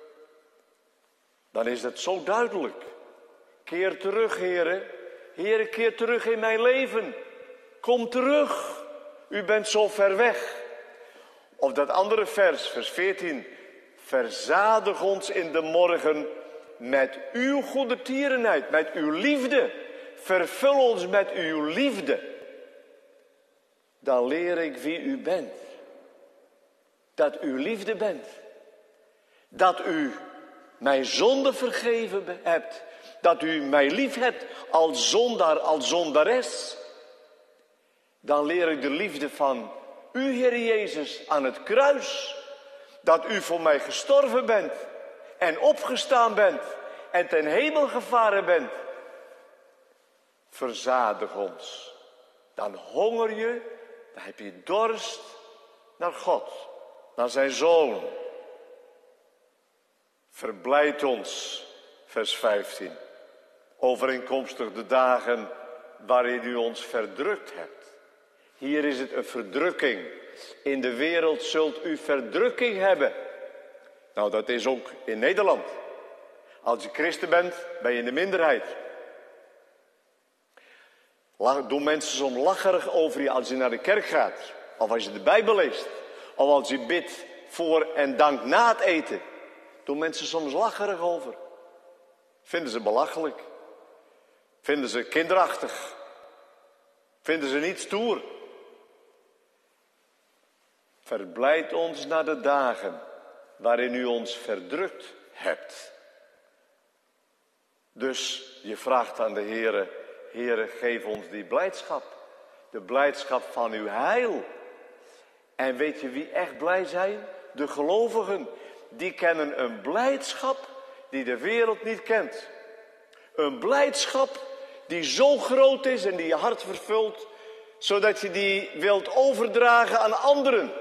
dan is het zo duidelijk. Keer terug, heren. Heren, keer terug in mijn leven. Kom terug. U bent zo ver weg. Of dat andere vers, vers veertien. Verzadig ons in de morgen met uw goedertierenheid, met uw liefde. Vervul ons met uw liefde. Dan leer ik wie u bent. Dat u liefde bent. Dat u mijn zonde vergeven hebt. Dat u mij lief hebt als zondaar, als zondares. Dan leer ik de liefde van u, Heer Jezus, aan het kruis. Dat u voor mij gestorven bent. En opgestaan bent. En ten hemel gevaren bent. Verzadig ons. Dan honger je, dan heb je dorst naar God. Naar zijn Zoon. Verblijd ons, vers vijftien. Overeenkomstig de dagen waarin u ons verdrukt hebt. Hier is het een verdrukking. In de wereld zult u verdrukking hebben. Nou, dat is ook in Nederland. Als je christen bent, ben je in de minderheid. Doen mensen soms lacherig over je als je naar de kerk gaat. Of als je de Bijbel leest. Of als je bidt voor en dank na het eten. Doen mensen soms lacherig over. Vinden ze belachelijk. Vinden ze kinderachtig. Vinden ze niet stoer. Verblijd ons naar de dagen waarin u ons verdrukt hebt. Dus je vraagt aan de Heere, Heere, geef ons die blijdschap. De blijdschap van uw heil. En weet je wie echt blij zijn? De gelovigen. Die kennen een blijdschap die de wereld niet kent. Een blijdschap die zo groot is en die je hart vervult, zodat je die wilt overdragen aan anderen.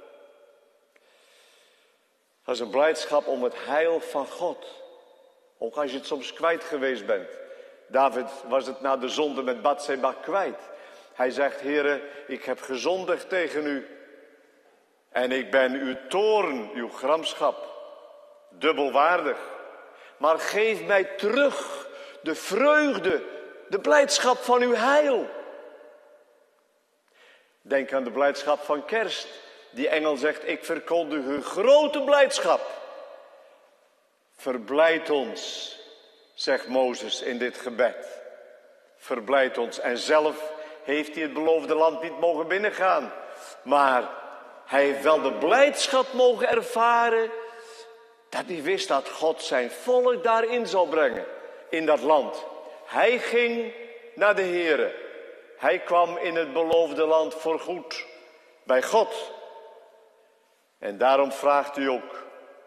Dat is een blijdschap om het heil van God. Ook als je het soms kwijt geweest bent. David was het na de zonde met Batseba kwijt. Hij zegt, Heere, ik heb gezondigd tegen u. En ik ben uw toorn, uw gramschap, dubbelwaardig. Maar geef mij terug de vreugde, de blijdschap van uw heil. Denk aan de blijdschap van kerst. Die engel zegt, ik verkondig uw grote blijdschap. Verblijd ons, zegt Mozes in dit gebed. Verblijd ons. En zelf heeft hij het beloofde land niet mogen binnengaan. Maar hij heeft wel de blijdschap mogen ervaren dat hij wist dat God zijn volk daarin zou brengen. In dat land. Hij ging naar de Heere. Hij kwam in het beloofde land voorgoed. Bij God. En daarom vraagt u ook.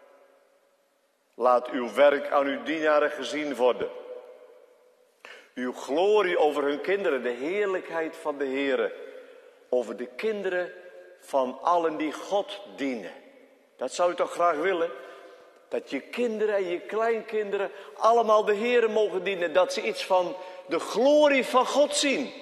Laat uw werk aan uw dienaren gezien worden. Uw glorie over hun kinderen. De heerlijkheid van de Heere. Over de kinderen van allen die God dienen. Dat zou u toch graag willen? Dat je kinderen en je kleinkinderen allemaal de Heere mogen dienen. Dat ze iets van de glorie van God zien.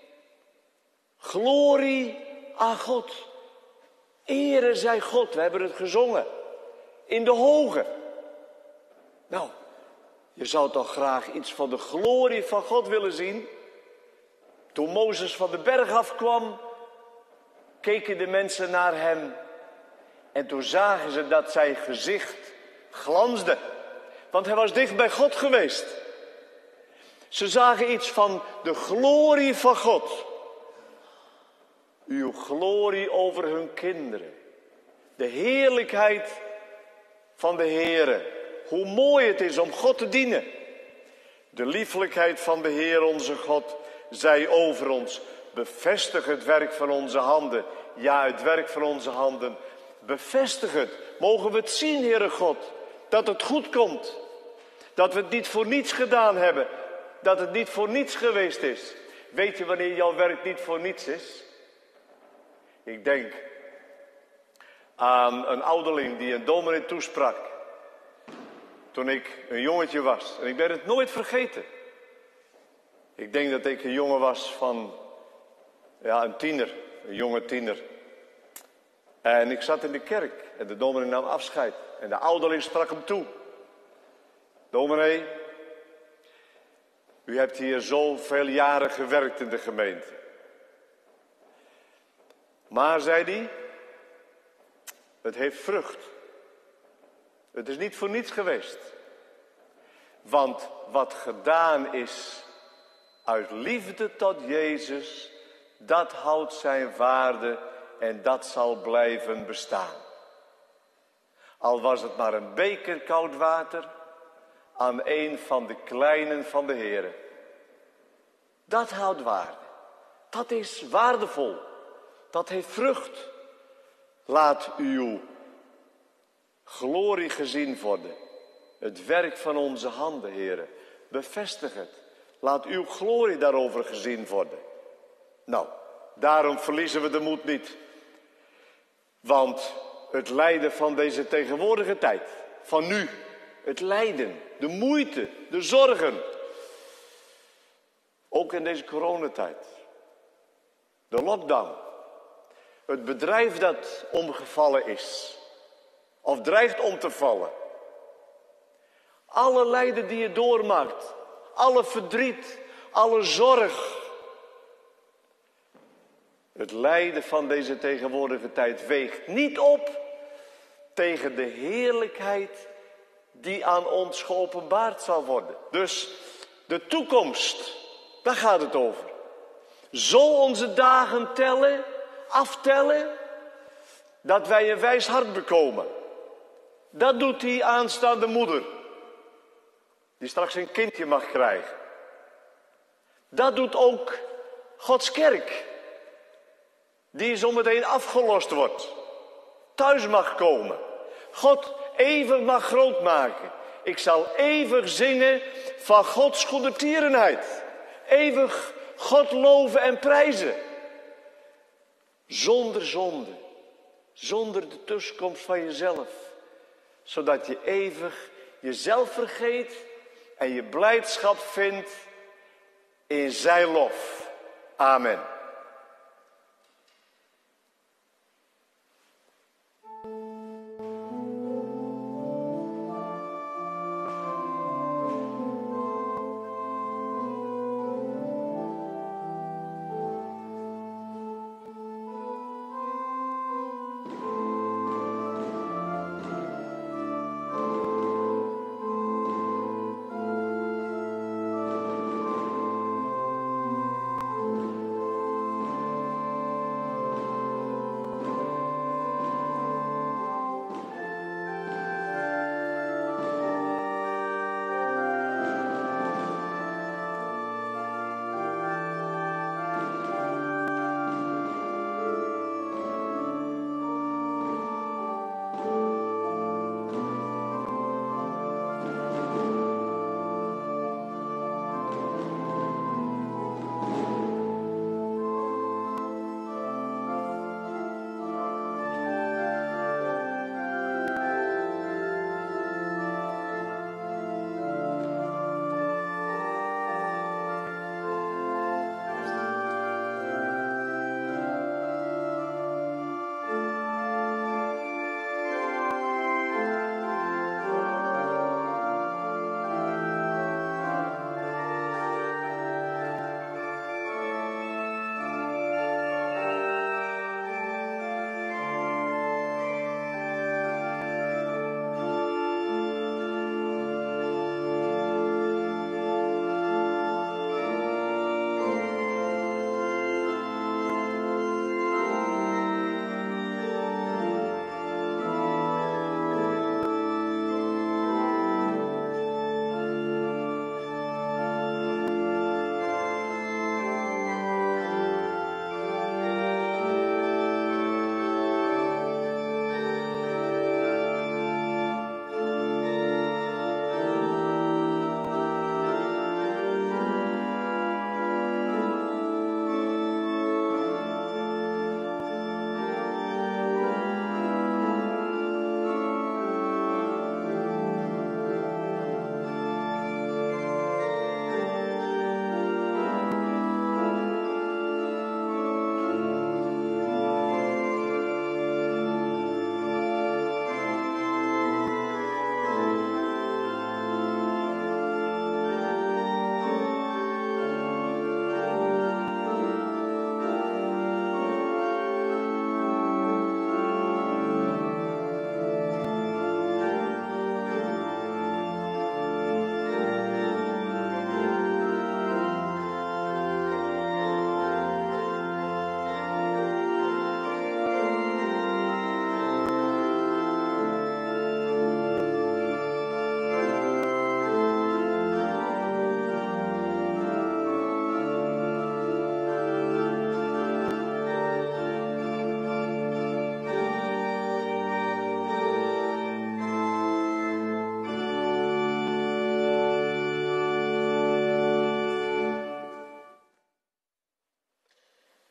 Glorie aan God. Ere zij God. We hebben het gezongen. In de hoge. Nou, je zou toch graag iets van de glorie van God willen zien? Toen Mozes van de berg afkwam, keken de mensen naar hem. En toen zagen ze dat zijn gezicht glansde. Want hij was dicht bij God geweest. Ze zagen iets van de glorie van God. Uw glorie over hun kinderen. De heerlijkheid van de Heere. Hoe mooi het is om God te dienen. De lieflijkheid van de Heer onze God zij over ons. Bevestig het werk van onze handen. Ja, het werk van onze handen. Bevestig het. Mogen we het zien, Heere God. Dat het goed komt. Dat we het niet voor niets gedaan hebben. Dat het niet voor niets geweest is. Weet je wanneer jouw werk niet voor niets is? Ik denk aan een ouderling die een dominee toesprak. Toen ik een jongetje was. En ik ben het nooit vergeten. Ik denk dat ik een jongen was van, ja, een tiener. Een jonge tiener. En ik zat in de kerk. En de dominee nam afscheid. En de ouderling sprak hem toe. Dominee, u hebt hier zoveel jaren gewerkt in de gemeente. Maar, zei hij, het heeft vrucht. Het is niet voor niets geweest. Want wat gedaan is uit liefde tot Jezus, dat houdt zijn waarde en dat zal blijven bestaan. Al was het maar een beker koud water aan een van de kleinen van de Heere. Dat houdt waarde. Dat is waardevol. Dat heeft vrucht. Laat uw glorie gezien worden. Het werk van onze handen, Heere. Bevestig het. Laat uw glorie daarover gezien worden. Nou, daarom verliezen we de moed niet. Want het lijden van deze tegenwoordige tijd, van nu, het lijden, de moeite, de zorgen. Ook in deze coronatijd. De lockdown. Het bedrijf dat omgevallen is. Of dreigt om te vallen. Alle lijden die je doormaakt. Alle verdriet. Alle zorg. Het lijden van deze tegenwoordige tijd weegt niet op tegen de heerlijkheid die aan ons geopenbaard zal worden. Dus de toekomst, daar gaat het over. Zo onze dagen tellen, aftellen, dat wij een wijs hart bekomen. Dat doet die aanstaande moeder, die straks een kindje mag krijgen. Dat doet ook Gods kerk, die zometeen afgelost wordt, thuis mag komen. God eeuwig mag groot maken. Ik zal eeuwig zingen van Gods goedertierenheid. Eeuwig God loven en prijzen. Zonder zonde. Zonder de tussenkomst van jezelf. Zodat je eeuwig jezelf vergeet en je blijdschap vindt in zijn lof. Amen.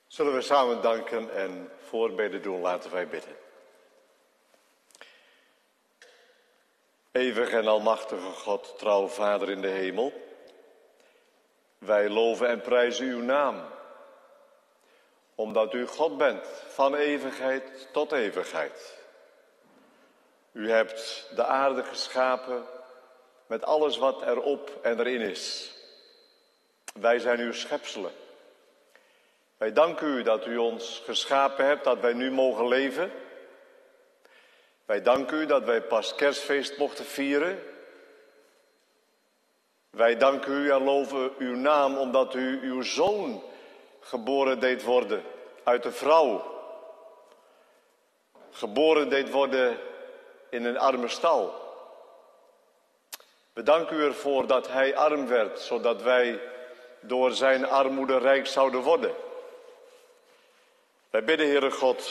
Zullen we samen danken en voorbeden doen, laten wij bidden. Eeuwig en almachtige God, trouw Vader in de hemel, wij loven en prijzen uw naam, omdat u God bent, van eeuwigheid tot eeuwigheid. U hebt de aarde geschapen met alles wat erop en erin is. Wij zijn uw schepselen. Wij danken u dat u ons geschapen hebt, dat wij nu mogen leven. Wij danken u dat wij pas kerstfeest mochten vieren. Wij danken u en loven uw naam omdat u uw zoon geboren deed worden uit de vrouw. Geboren deed worden in een arme stal. We danken u ervoor dat hij arm werd, zodat wij door zijn armoede rijk zouden worden. Wij bidden, Heere God,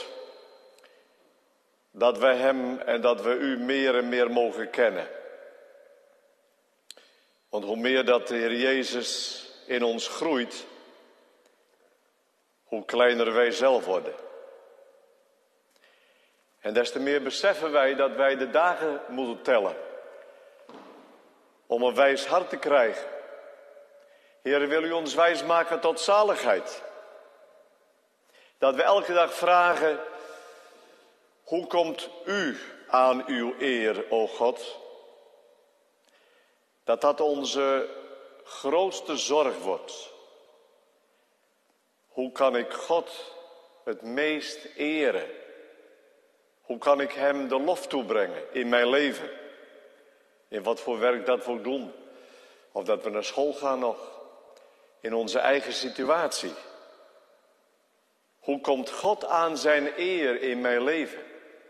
dat wij hem en dat we u meer en meer mogen kennen. Want hoe meer dat de Heer Jezus in ons groeit, hoe kleiner wij zelf worden. En des te meer beseffen wij dat wij de dagen moeten tellen om een wijs hart te krijgen. Heer, wil u ons wijs maken tot zaligheid? Dat we elke dag vragen, hoe komt u aan uw eer, o God? Dat dat onze grootste zorg wordt. Hoe kan ik God het meest eren? Hoe kan ik hem de lof toebrengen in mijn leven? In wat voor werk dat we ook doen. Of dat we naar school gaan nog. In onze eigen situatie. Hoe komt God aan zijn eer in mijn leven?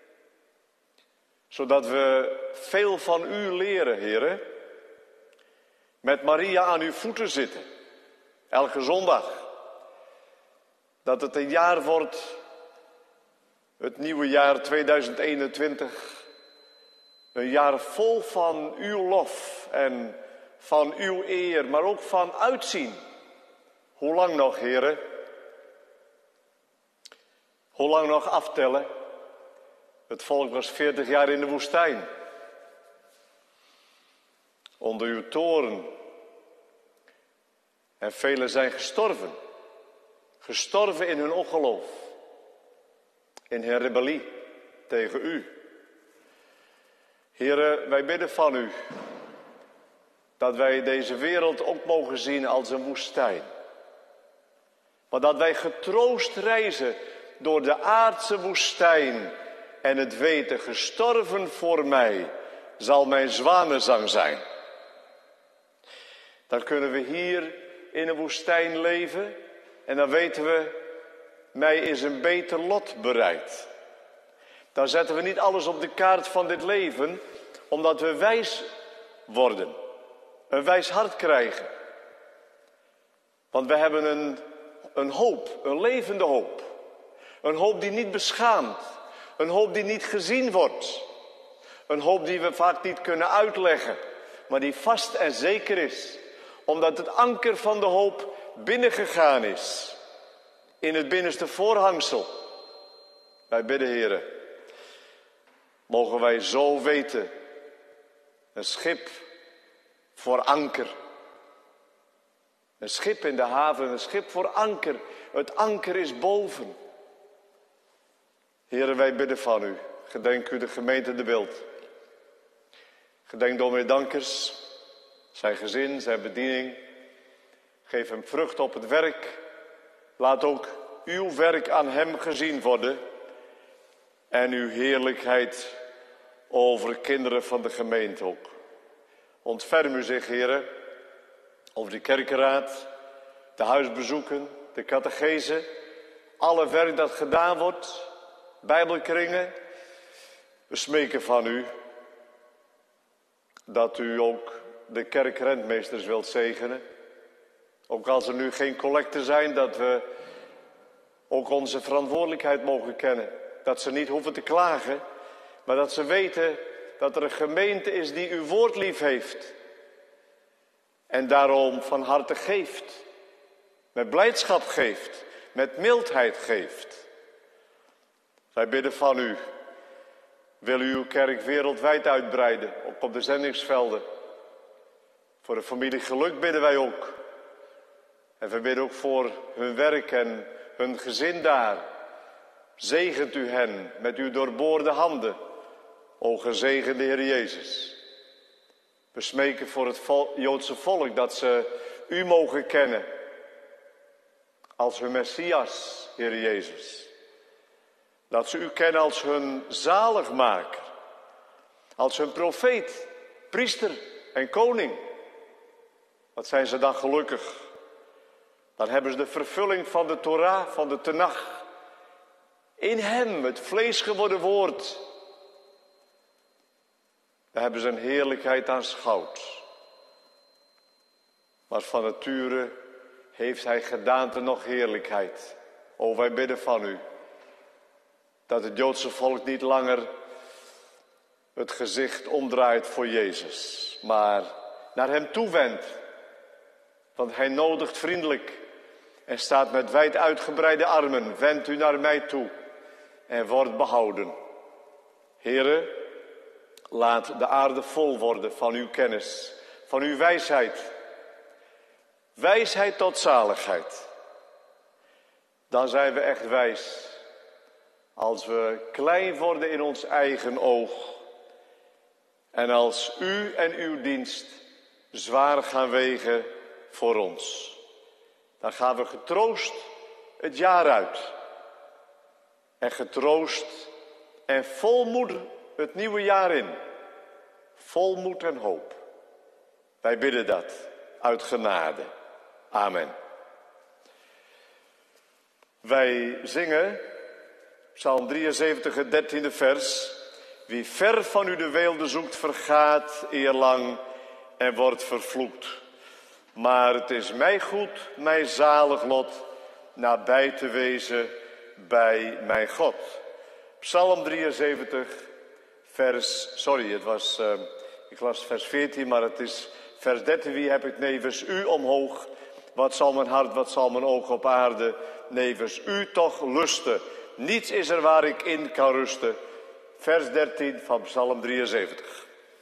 Zodat we veel van u leren, heren. Met Maria aan uw voeten zitten. Elke zondag. Dat het een jaar wordt, het nieuwe jaar tweeduizend eenentwintig. Een jaar vol van uw lof en van uw eer, maar ook van uitzien. Hoe lang nog, heren? Hoe lang nog aftellen? Het volk was veertig jaar in de woestijn. Onder uw toorn. En velen zijn gestorven. Gestorven in hun ongeloof. In hun rebellie tegen u. Heren, wij bidden van u. Dat wij deze wereld ook mogen zien als een woestijn. Maar dat wij getroost reizen door de aardse woestijn. En het weten, gestorven voor mij, zal mijn zwanenzang zijn. Dan kunnen we hier in een woestijn leven. En dan weten we, mij is een beter lot bereid. Dan zetten we niet alles op de kaart van dit leven, omdat we wijs worden. Een wijs hart krijgen. Want we hebben een, een hoop, een levende hoop. Een hoop die niet beschaamt. Een hoop die niet gezien wordt. Een hoop die we vaak niet kunnen uitleggen. Maar die vast en zeker is. Omdat het anker van de hoop binnengegaan is. In het binnenste voorhangsel. Wij bidden, heren. Mogen wij zo weten. Een schip voor anker. Een schip in de haven, een schip voor anker. Het anker is boven. Heren, wij bidden van u. Gedenk u de gemeente De Wild. Gedenk dominee Dankers, zijn gezin, zijn bediening. Geef hem vrucht op het werk. Laat ook uw werk aan hem gezien worden. En uw heerlijkheid over kinderen van de gemeente ook. Ontferm u zich, heren, over de kerkenraad, de huisbezoeken, de catechese, alle werk dat gedaan wordt, bijbelkringen. We smeken van u dat u ook de kerkrentmeesters wilt zegenen. Ook als er nu geen collecten zijn, dat we ook onze verantwoordelijkheid mogen kennen. Dat ze niet hoeven te klagen, maar dat ze weten dat er een gemeente is die uw woord lief heeft. En daarom van harte geeft. Met blijdschap geeft. met mildheid geeft. Wij bidden van u. Wil u uw kerk wereldwijd uitbreiden, ook op de zendingsvelden. Voor de familie Geluk bidden wij ook. En we bidden ook voor hun werk en hun gezin daar. Zegent u hen met uw doorboorde handen, o gezegende Heer Jezus. We smeken voor het vol- Joodse volk dat ze u mogen kennen als hun Messias, Heer Jezus. Dat ze u kennen als hun zaligmaker, als hun profeet, priester en koning. Wat zijn ze dan gelukkig. Dan hebben ze de vervulling van de Torah, van de Tenach. In hem, het vlees geworden woord. Daar hebben ze een heerlijkheid aanschouwd. Maar van nature heeft hij gedaante nog heerlijkheid. O, wij bidden van u. Dat het Joodse volk niet langer het gezicht omdraait voor Jezus. Maar naar hem toewendt. Want hij nodigt vriendelijk. En staat met wijd uitgebreide armen. Wendt u naar mij toe. En wordt behouden. Here, laat de aarde vol worden van uw kennis. Van uw wijsheid. Wijsheid tot zaligheid. Dan zijn we echt wijs. Als we klein worden in ons eigen oog. En als u en uw dienst zwaar gaan wegen voor ons. Dan gaan we getroost het jaar uit. En getroost en vol moed het nieuwe jaar in. Vol moed en hoop. Wij bidden dat uit genade. Amen. Wij zingen Psalm drieënzeventig, het dertiende vers. Wie ver van u de weelde zoekt, vergaat eerlang en wordt vervloekt. Maar het is mij goed, mij zalig lot, nabij te wezen bij mijn God. Psalm drieënzeventig, vers, sorry, het was, uh, ik las vers veertien, maar het is vers dertien. Wie heb ik nevens u omhoog? Wat zal mijn hart, wat zal mijn oog op aarde nevens u toch lusten? Niets is er waar ik in kan rusten. Vers dertien van Psalm drieënzeventig.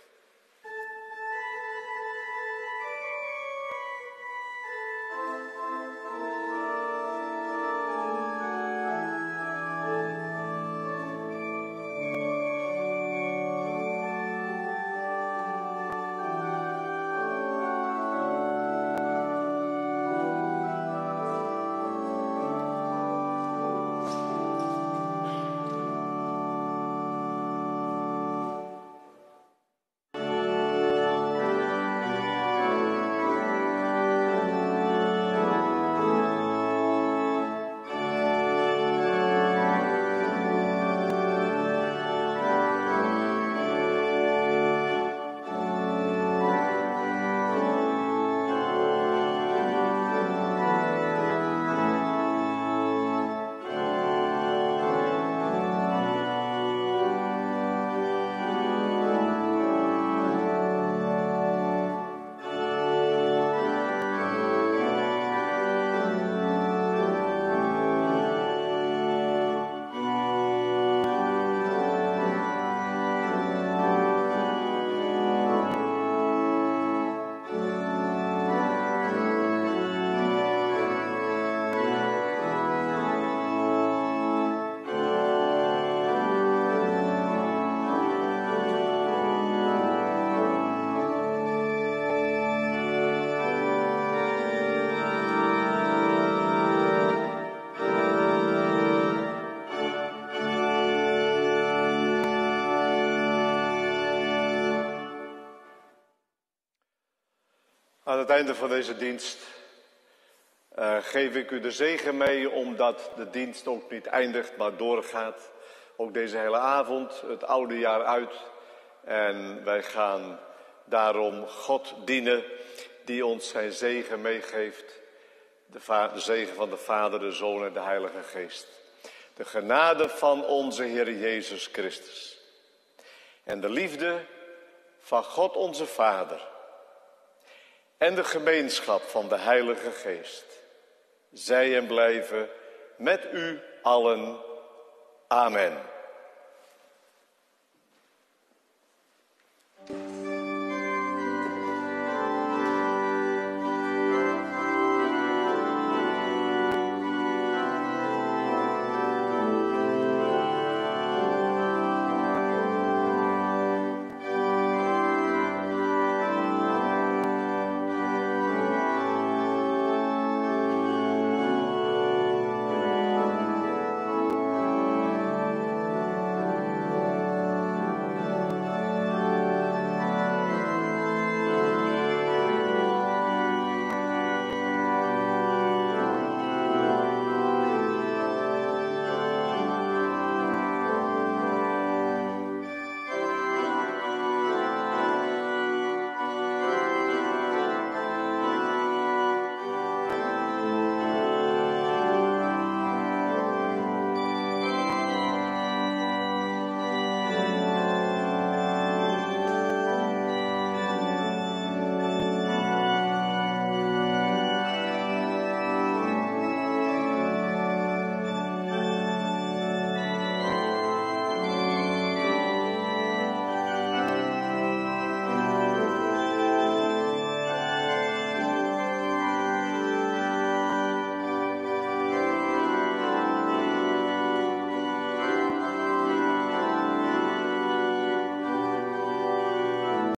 Aan het einde van deze dienst uh, geef ik u de zegen mee, omdat de dienst ook niet eindigt, maar doorgaat. Ook deze hele avond, het oude jaar uit. En wij gaan daarom God dienen, die ons zijn zegen meegeeft. De, va- de zegen van de Vader, de Zoon en de Heilige Geest. De genade van onze Heer Jezus Christus. En de liefde van God onze Vader. En de gemeenschap van de Heilige Geest. Zij en blijven met u allen. Amen.